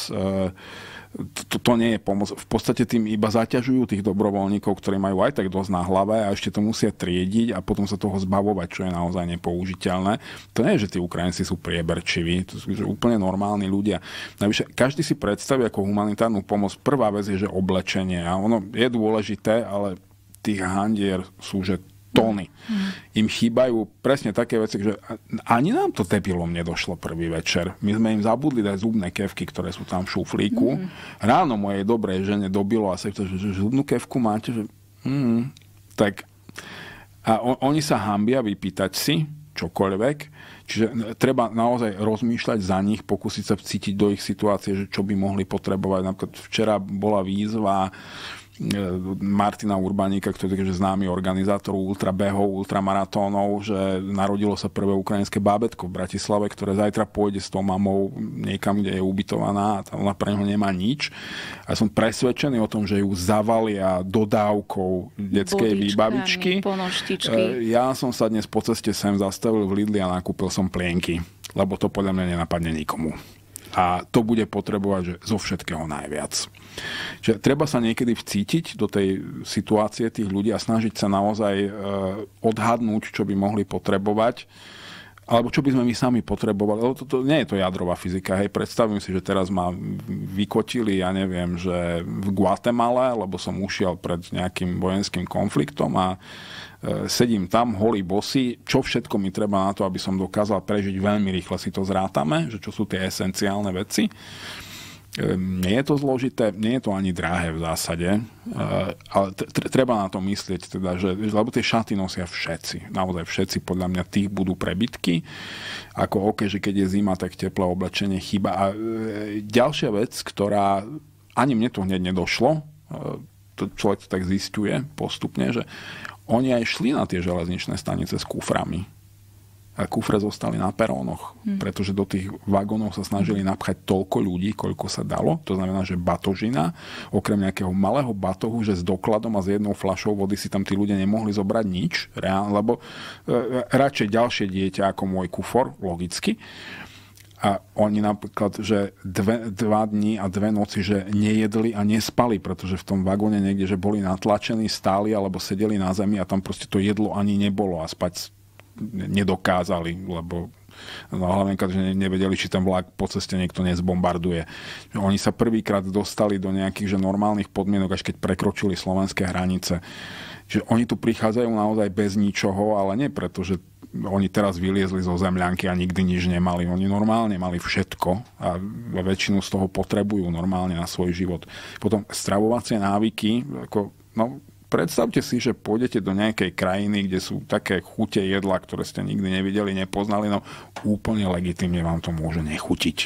To nie je pomoc. V podstate tým iba zaťažujú tých dobrovoľníkov, ktorí majú aj tak dosť na hlave a ešte to musia triediť a potom sa toho zbavovať, čo je naozaj nepoužiteľné. To nie je, že tí Ukrajinci sú prieberčiví, to sú úplne normálni ľudia. Navyše, každý si predstaví ako humanitárnu pomoc. Prvá vec je, že oblečenie. A ono je dôležité, ale tých handier sú, že tóny. Im chýbajú presne také veci, že ani nám to debilom nedošlo prvý večer. My sme im zabudli dať zubné kefky, ktoré sú tam v šuflíku. Ráno mojej dobrej žene dobilo a sa že zubnú kefku máte, že tak a oni sa hanbia vypýtať si čokoľvek. Čiže treba naozaj rozmýšľať za nich, pokúsiť sa cítiť do ich situácie, že čo by mohli potrebovať. Napríklad včera bola výzva Martina Urbaníka, ktorý je známy organizátor ultrabehov, ultramaratónov, že narodilo sa prvé ukrajinské bábätko v Bratislave, ktoré zajtra pôjde s tou mamou niekam, kde je ubytovaná a ona pre neho nemá nič. A som presvedčený o tom, že ju zavalia dodávkou detskej výbavičky. Ja som sa dnes po ceste sem zastavil v Lidli a nakúpil som plienky, lebo to podľa mňa nenapadne nikomu. A to bude potrebovať že zo všetkého najviac. Čiže treba sa niekedy vcítiť do tej situácie tých ľudí a snažiť sa naozaj odhadnúť, čo by mohli potrebovať, alebo čo by sme my sami potrebovali. Lebo to nie je to jadrová fyzika. Hej, predstavím si, že teraz ma vykotili, ja neviem, že v Guatemale, lebo som ušiel pred nejakým vojenským konfliktom a sedím tam, holý bosý, čo všetko mi treba na to, aby som dokázal prežiť, veľmi rýchle si to zrátame, že čo sú tie esenciálne veci. Nie je to zložité, nie je to ani drahé v zásade, ale treba na to myslieť, teda, že, lebo tie šaty nosia všetci, naozaj všetci, podľa mňa tých budú prebytky, ako že keď je zima, tak teplé oblečenie chýba. A ďalšia vec, ktorá ani mne to hneď nedošlo, to človek to tak zisťuje postupne, že oni aj šli na tie železničné stanice s kuframi. A kufre zostali na perónoch, pretože do tých vagónov sa snažili napchať toľko ľudí, koľko sa dalo. To znamená, že batožina, okrem nejakého malého batohu, že s dokladom a s jednou fľašou vody si tam tí ľudia nemohli zobrať nič, lebo radšej ďalšie dieťa ako môj kufor, logicky. A oni napríklad, že 2 dní a 2 noci, že nejedli a nespali, pretože v tom vagóne niekde, že boli natlačení, stáli alebo sedeli na zemi a tam proste to jedlo ani nebolo a spať nedokázali, lebo hlavne, že nevedeli, či ten vlak po ceste niekto nezbombarduje. Oni sa prvýkrát dostali do nejakých že normálnych podmienok, až keď prekročili slovenské hranice. Čiže oni tu prichádzajú naozaj bez ničoho, ale nie preto, že oni teraz vyliezli zo zemľanky a nikdy nič nemali. Oni normálne mali všetko a väčšinu z toho potrebujú normálne na svoj život. Potom stravovacie návyky, predstavte si, že pôjdete do nejakej krajiny, kde sú také chute jedla, ktoré ste nikdy nevideli, nepoznali, úplne legitímne vám to môže nechutiť.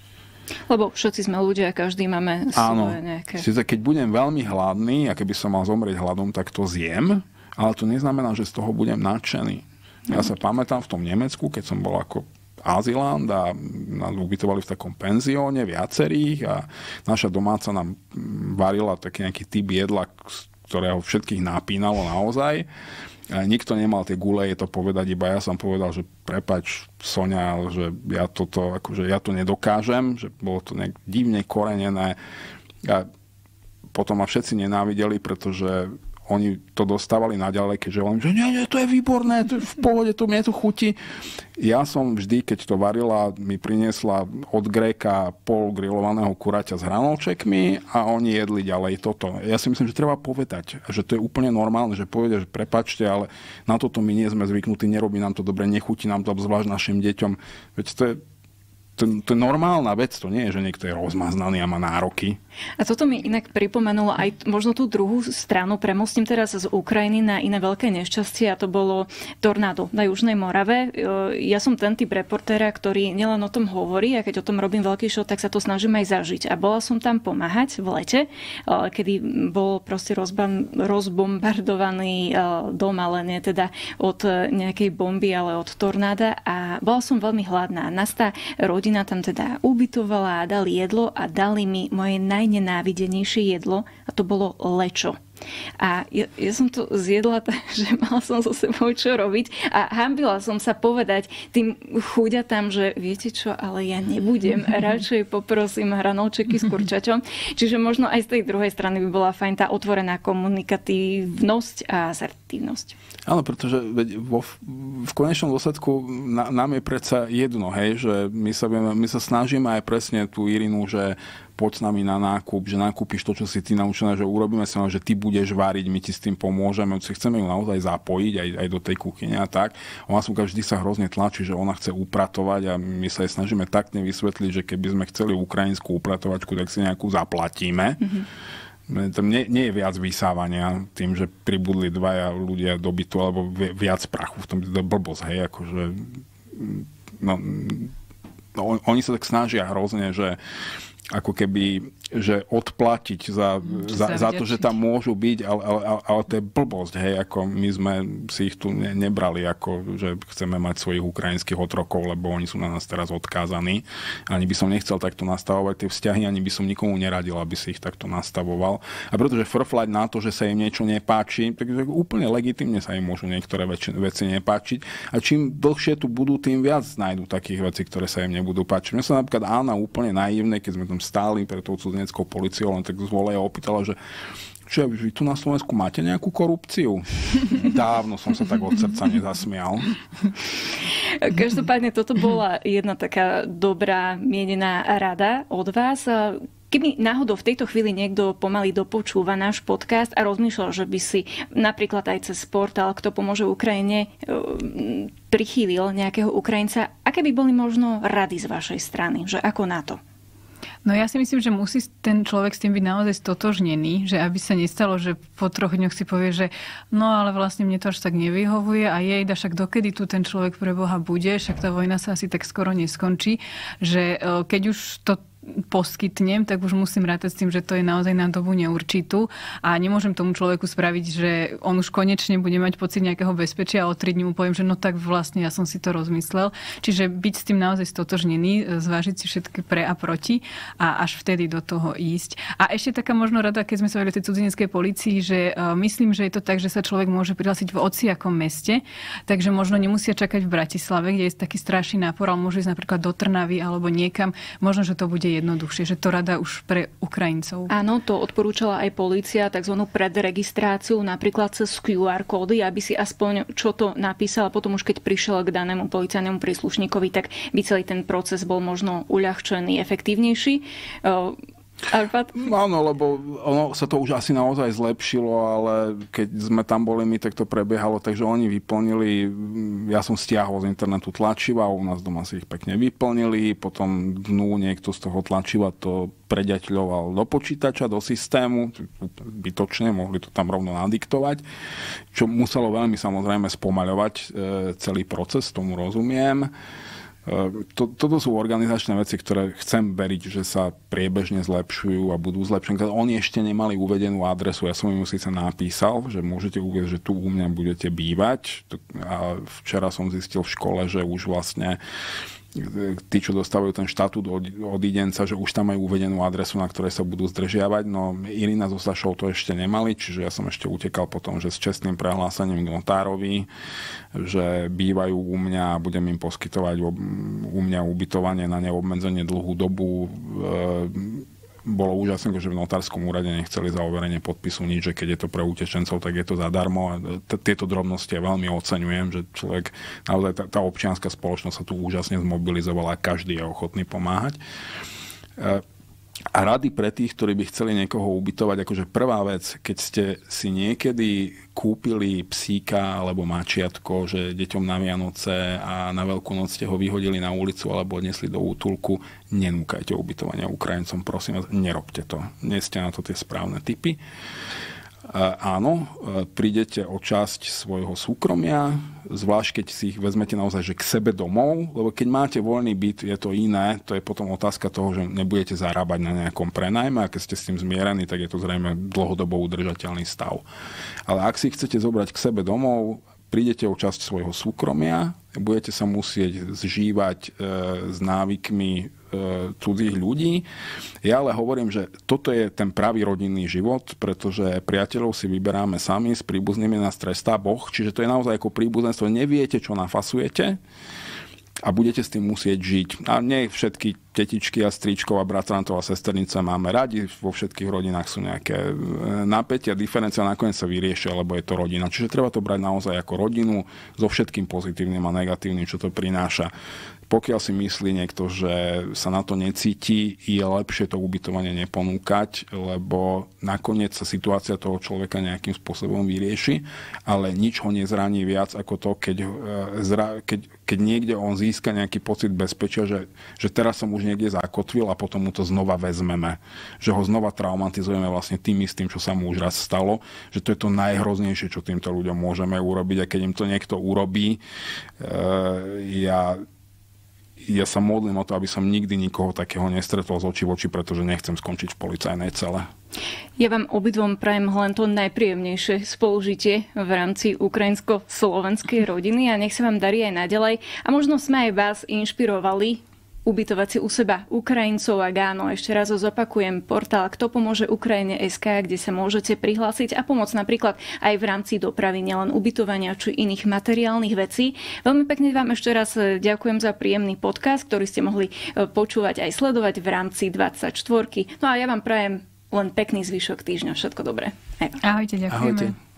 Lebo všetci sme ľudia a každý máme svoje nejaké... Sice keď budem veľmi hladný a keby som mal zomrieť hladom, tak to zjem, ale to neznamená, že z toho budem nadšený. Ja sa pamätám v tom Nemecku, keď som bol ako azylant a nás ubytovali v takom penzióne viacerých a naša domáca nám varila taký nejaký typ jedla, ktorého všetkých napínalo naozaj. A nikto nemal tie guleje to povedať, iba ja som povedal, že prepáč Soňa, že ja toto, akože ja to nedokážem, že bolo to nejak divne korenené. A potom ma všetci nenávideli, pretože oni to dostávali naďalej, keďže oni, že nie, to je výborné, to je v pohode, to mne to chutí. Ja som vždy, keď to varila, mi priniesla od Gréka pol grillovaného kuraťa s hranolčekmi a oni jedli ďalej toto. Ja si myslím, že treba povedať, že to je úplne normálne, že povedia, že prepáčte, ale na toto my nie sme zvyknutí, nerobí nám to dobre, nechutí nám to, zvlášť našim deťom. Veď to je normálna vec, to nie je, že niekto je rozmaznaný a má nároky. A toto mi inak pripomenulo aj možno tú druhú stranu. Premostím teraz z Ukrajiny na iné veľké nešťastie a to bolo tornádo na Južnej Morave. Ja som ten typ reportéra, ktorý nielen o tom hovorí a keď o tom robím veľký show, tak sa to snažím aj zažiť. A bola som tam pomáhať v lete, kedy bol proste rozbombardovaný dom, ale nie teda od nejakej bomby, ale od tornáda a bola som veľmi hladná. Nás tá rodina tam teda ubytovala a dali jedlo a dali mi moje najnenávidenejšie jedlo a to bolo lečo. A ja som to zjedla tak, že mala som so sebou čo robiť a hanbila som sa povedať tým chuďatám, že viete čo, ale ja nebudem, radšej poprosím hranolčeky s kurčačom. Čiže možno aj z tej druhej strany by bola fajn tá otvorená komunikatívnosť a asertívnosť. Áno, pretože v konečnom dôsledku nám je predsa jedno, hej, že my sa snažíme aj presne tú Irinu, že poď s nami na nákup, že nakúpiš to, čo si ty naučená, že urobíme sa, že ty budeš váriť, my ti s tým pomôžeme, chceme ju naozaj zapojiť aj do tej kuchyne a tak. Ona som vždy sa hrozne tlačí, že ona chce upratovať a my sa jej snažíme tak nevysvetliť, že keby sme chceli ukrajinskú upratovačku, tak si nejakú zaplatíme. Tam nie je viac vysávania tým, že pribudli dvaja ľudia do bytu alebo viac prachu. V tom je to blbosť, hej, akože oni sa tak snažia hrozne, že ako keby, že odplatiť za to, že tam môžu byť, ale to je blbosť, hej, ako my sme si ich tu nebrali, ako že chceme mať svojich ukrajinských otrokov, lebo oni sú na nás teraz odkázaní. Ani by som nechcel takto nastavovať tie vzťahy, ani by som nikomu neradil, aby si ich takto nastavoval. A pretože frflať na to, že sa im niečo nepáči, takže úplne legitímne sa im môžu niektoré veci nepáčiť. A čím dlhšie tu budú, tým viac nájdú takých vecí, ktoré sa im nebudú páčiť. Mne sa napríklad Ána úplne naivne, keď sme tam stáli pre tou cudzineckou políciou, len tak z voleja opýtala, že čo, vy tu na Slovensku máte nejakú korupciu? Dávno som sa tak od srdca nezasmial. Každopádne toto bola jedna taká dobrá mienená rada od vás. Keby náhodou v tejto chvíli niekto pomaly dopočúva náš podcast a rozmýšľal, že by si napríklad aj cez portál Kto pomôže Ukrajine prichýlil nejakého Ukrajinca, aké by boli možno rady z vašej strany? Že ako na to? No ja si myslím, že musí ten človek s tým byť naozaj stotožnený, že aby sa nestalo, že po 3 dňoch si povie, že no ale vlastne mne to až tak nevyhovuje a jejda, však dokedy tu ten človek pre Boha bude, však tá vojna sa asi tak skoro neskončí, že keď už to poskytnem, tak už musím rátať s tým, že to je naozaj na dobu neurčitú a nemôžem tomu človeku spraviť, že on už konečne bude mať pocit nejakého bezpečia a o 3 dní mu poviem, že no tak vlastne ja som si to rozmyslel. Čiže byť s tým naozaj stotožnený, zvážiť si všetky pre a proti a až vtedy do toho ísť. A ešte taká možno rada, keď sme sa vedeli o tej cudzineckej polícii, že myslím, že je to tak, že sa človek môže prihlásiť v hociakom meste, takže možno nemusia čakať v Bratislave, kde je taký strašný nápor, ale môže ísť napríklad do Trnavy alebo niekam. Možno, že to bude jednoduchšie, že to rada už pre Ukrajincov. Áno, to odporúčala aj polícia, takzvanú predregistráciu, napríklad cez QR kódy, aby si aspoň čo to napísal a potom už keď prišiel k danému policajnému príslušníkovi, tak by celý ten proces bol možno uľahčený, efektívnejší. Arpad? Áno, lebo ono sa to už asi naozaj zlepšilo, ale keď sme tam boli my, tak to prebiehalo, takže oni vyplnili, ja som stiahol z internetu tlačiva, u nás doma si ich pekne vyplnili, potom dnu niekto z toho tlačiva to preďaťľoval do počítača, do systému, bytočne, mohli to tam rovno nadiktovať, čo muselo veľmi samozrejme spomaľovať celý proces, tomu rozumiem. Toto sú organizačné veci, ktoré chcem veriť, že sa priebežne zlepšujú a budú zlepšené. Oni ešte nemali uvedenú adresu, ja som im síce napísal, že môžete uvieť, že tu u mňa budete bývať. A včera som zistil v škole, že už vlastne tí, čo dostávajú ten štatút od idenca, že už tam majú uvedenú adresu, na ktorej sa budú zdržiavať. No Irina so Sašou to ešte nemali, čiže ja som ešte utekal potom, že s čestným prehlásením k notárovi, že bývajú u mňa a budem im poskytovať u mňa ubytovanie na neobmedzenie dlhú dobu. Bolo úžasné, že v notárskom úrade nechceli za overenie podpisu nič, že keď je to pre utečencov, tak je to zadarmo. A tieto drobnosti ja veľmi oceňujem, že človek, naozaj tá občianska spoločnosť sa tu úžasne zmobilizovala a každý je ochotný pomáhať. A rady pre tých, ktorí by chceli niekoho ubytovať, akože prvá vec, keď ste si niekedy kúpili psíka alebo mačiatko, že deťom na Vianoce a na Veľkú noc ste ho vyhodili na ulicu alebo odnesli do útulku, nenúkajte ubytovania Ukrajincom, prosím vás, nerobte to. Nie ste na to tie správne typy. Áno, prídete o časť svojho súkromia, zvlášť keď si ich vezmete naozaj že k sebe domov, lebo keď máte voľný byt, je to iné, to je potom otázka toho, že nebudete zarábať na nejakom prenajme a keď ste s tým zmierení, tak je to zrejme dlhodobo udržateľný stav. Ale ak si chcete zobrať k sebe domov, prídete o časť svojho súkromia, budete sa musieť zžívať s návykmi cudzích ľudí. Ja ale hovorím, že toto je ten pravý rodinný život, pretože priateľov si vyberáme sami, s príbuznými nás trestá Boh, čiže to je naozaj ako príbuzenstvo. Neviete, čo nafasujete a budete s tým musieť žiť. A nie všetky tetičky a stričkov a bratrantov a sesternice máme radi, vo všetkých rodinách sú nejaké napätia, diferencie a nakoniec sa vyriešia, lebo je to rodina. Čiže treba to brať naozaj ako rodinu so všetkým pozitívnym a negatívnym, čo to prináša. pokiaľ si myslí niekto, že sa na to necíti, je lepšie to ubytovanie neponúkať, lebo nakoniec sa situácia toho človeka nejakým spôsobom vyrieši, ale nič ho nezraní viac ako to, keď niekde on získa nejaký pocit bezpečia, že teraz som už niekde zakotvil a potom mu to znova vezmeme. Že ho znova traumatizujeme vlastne tým istým, čo sa mu už raz stalo, že to je to najhroznejšie, čo týmto ľuďom môžeme urobiť, a keď im to niekto urobí, ja sa modlím o to, aby som nikdy nikoho takého nestretol z očí v oči, pretože nechcem skončiť v policajnej cele. Ja vám obidvom prajem len to najpríjemnejšie spolužitie v rámci ukrajinsko-slovenskej rodiny a nech sa vám darí aj naďalej. A možno sme aj vás inšpirovali ubytovať si u seba Ukrajincov. A áno, ešte raz zopakujem portál ktopomôžeukrajine.sk, kde sa môžete prihlásiť a pomôcť napríklad aj v rámci dopravy, nielen ubytovania či iných materiálnych vecí. Veľmi pekne vám ešte raz ďakujem za príjemný podcast, ktorý ste mohli počúvať aj sledovať v rámci 24. No a ja vám prajem len pekný zvyšok týždňa. Všetko dobré. Ahojte, ďakujeme. Ahojte.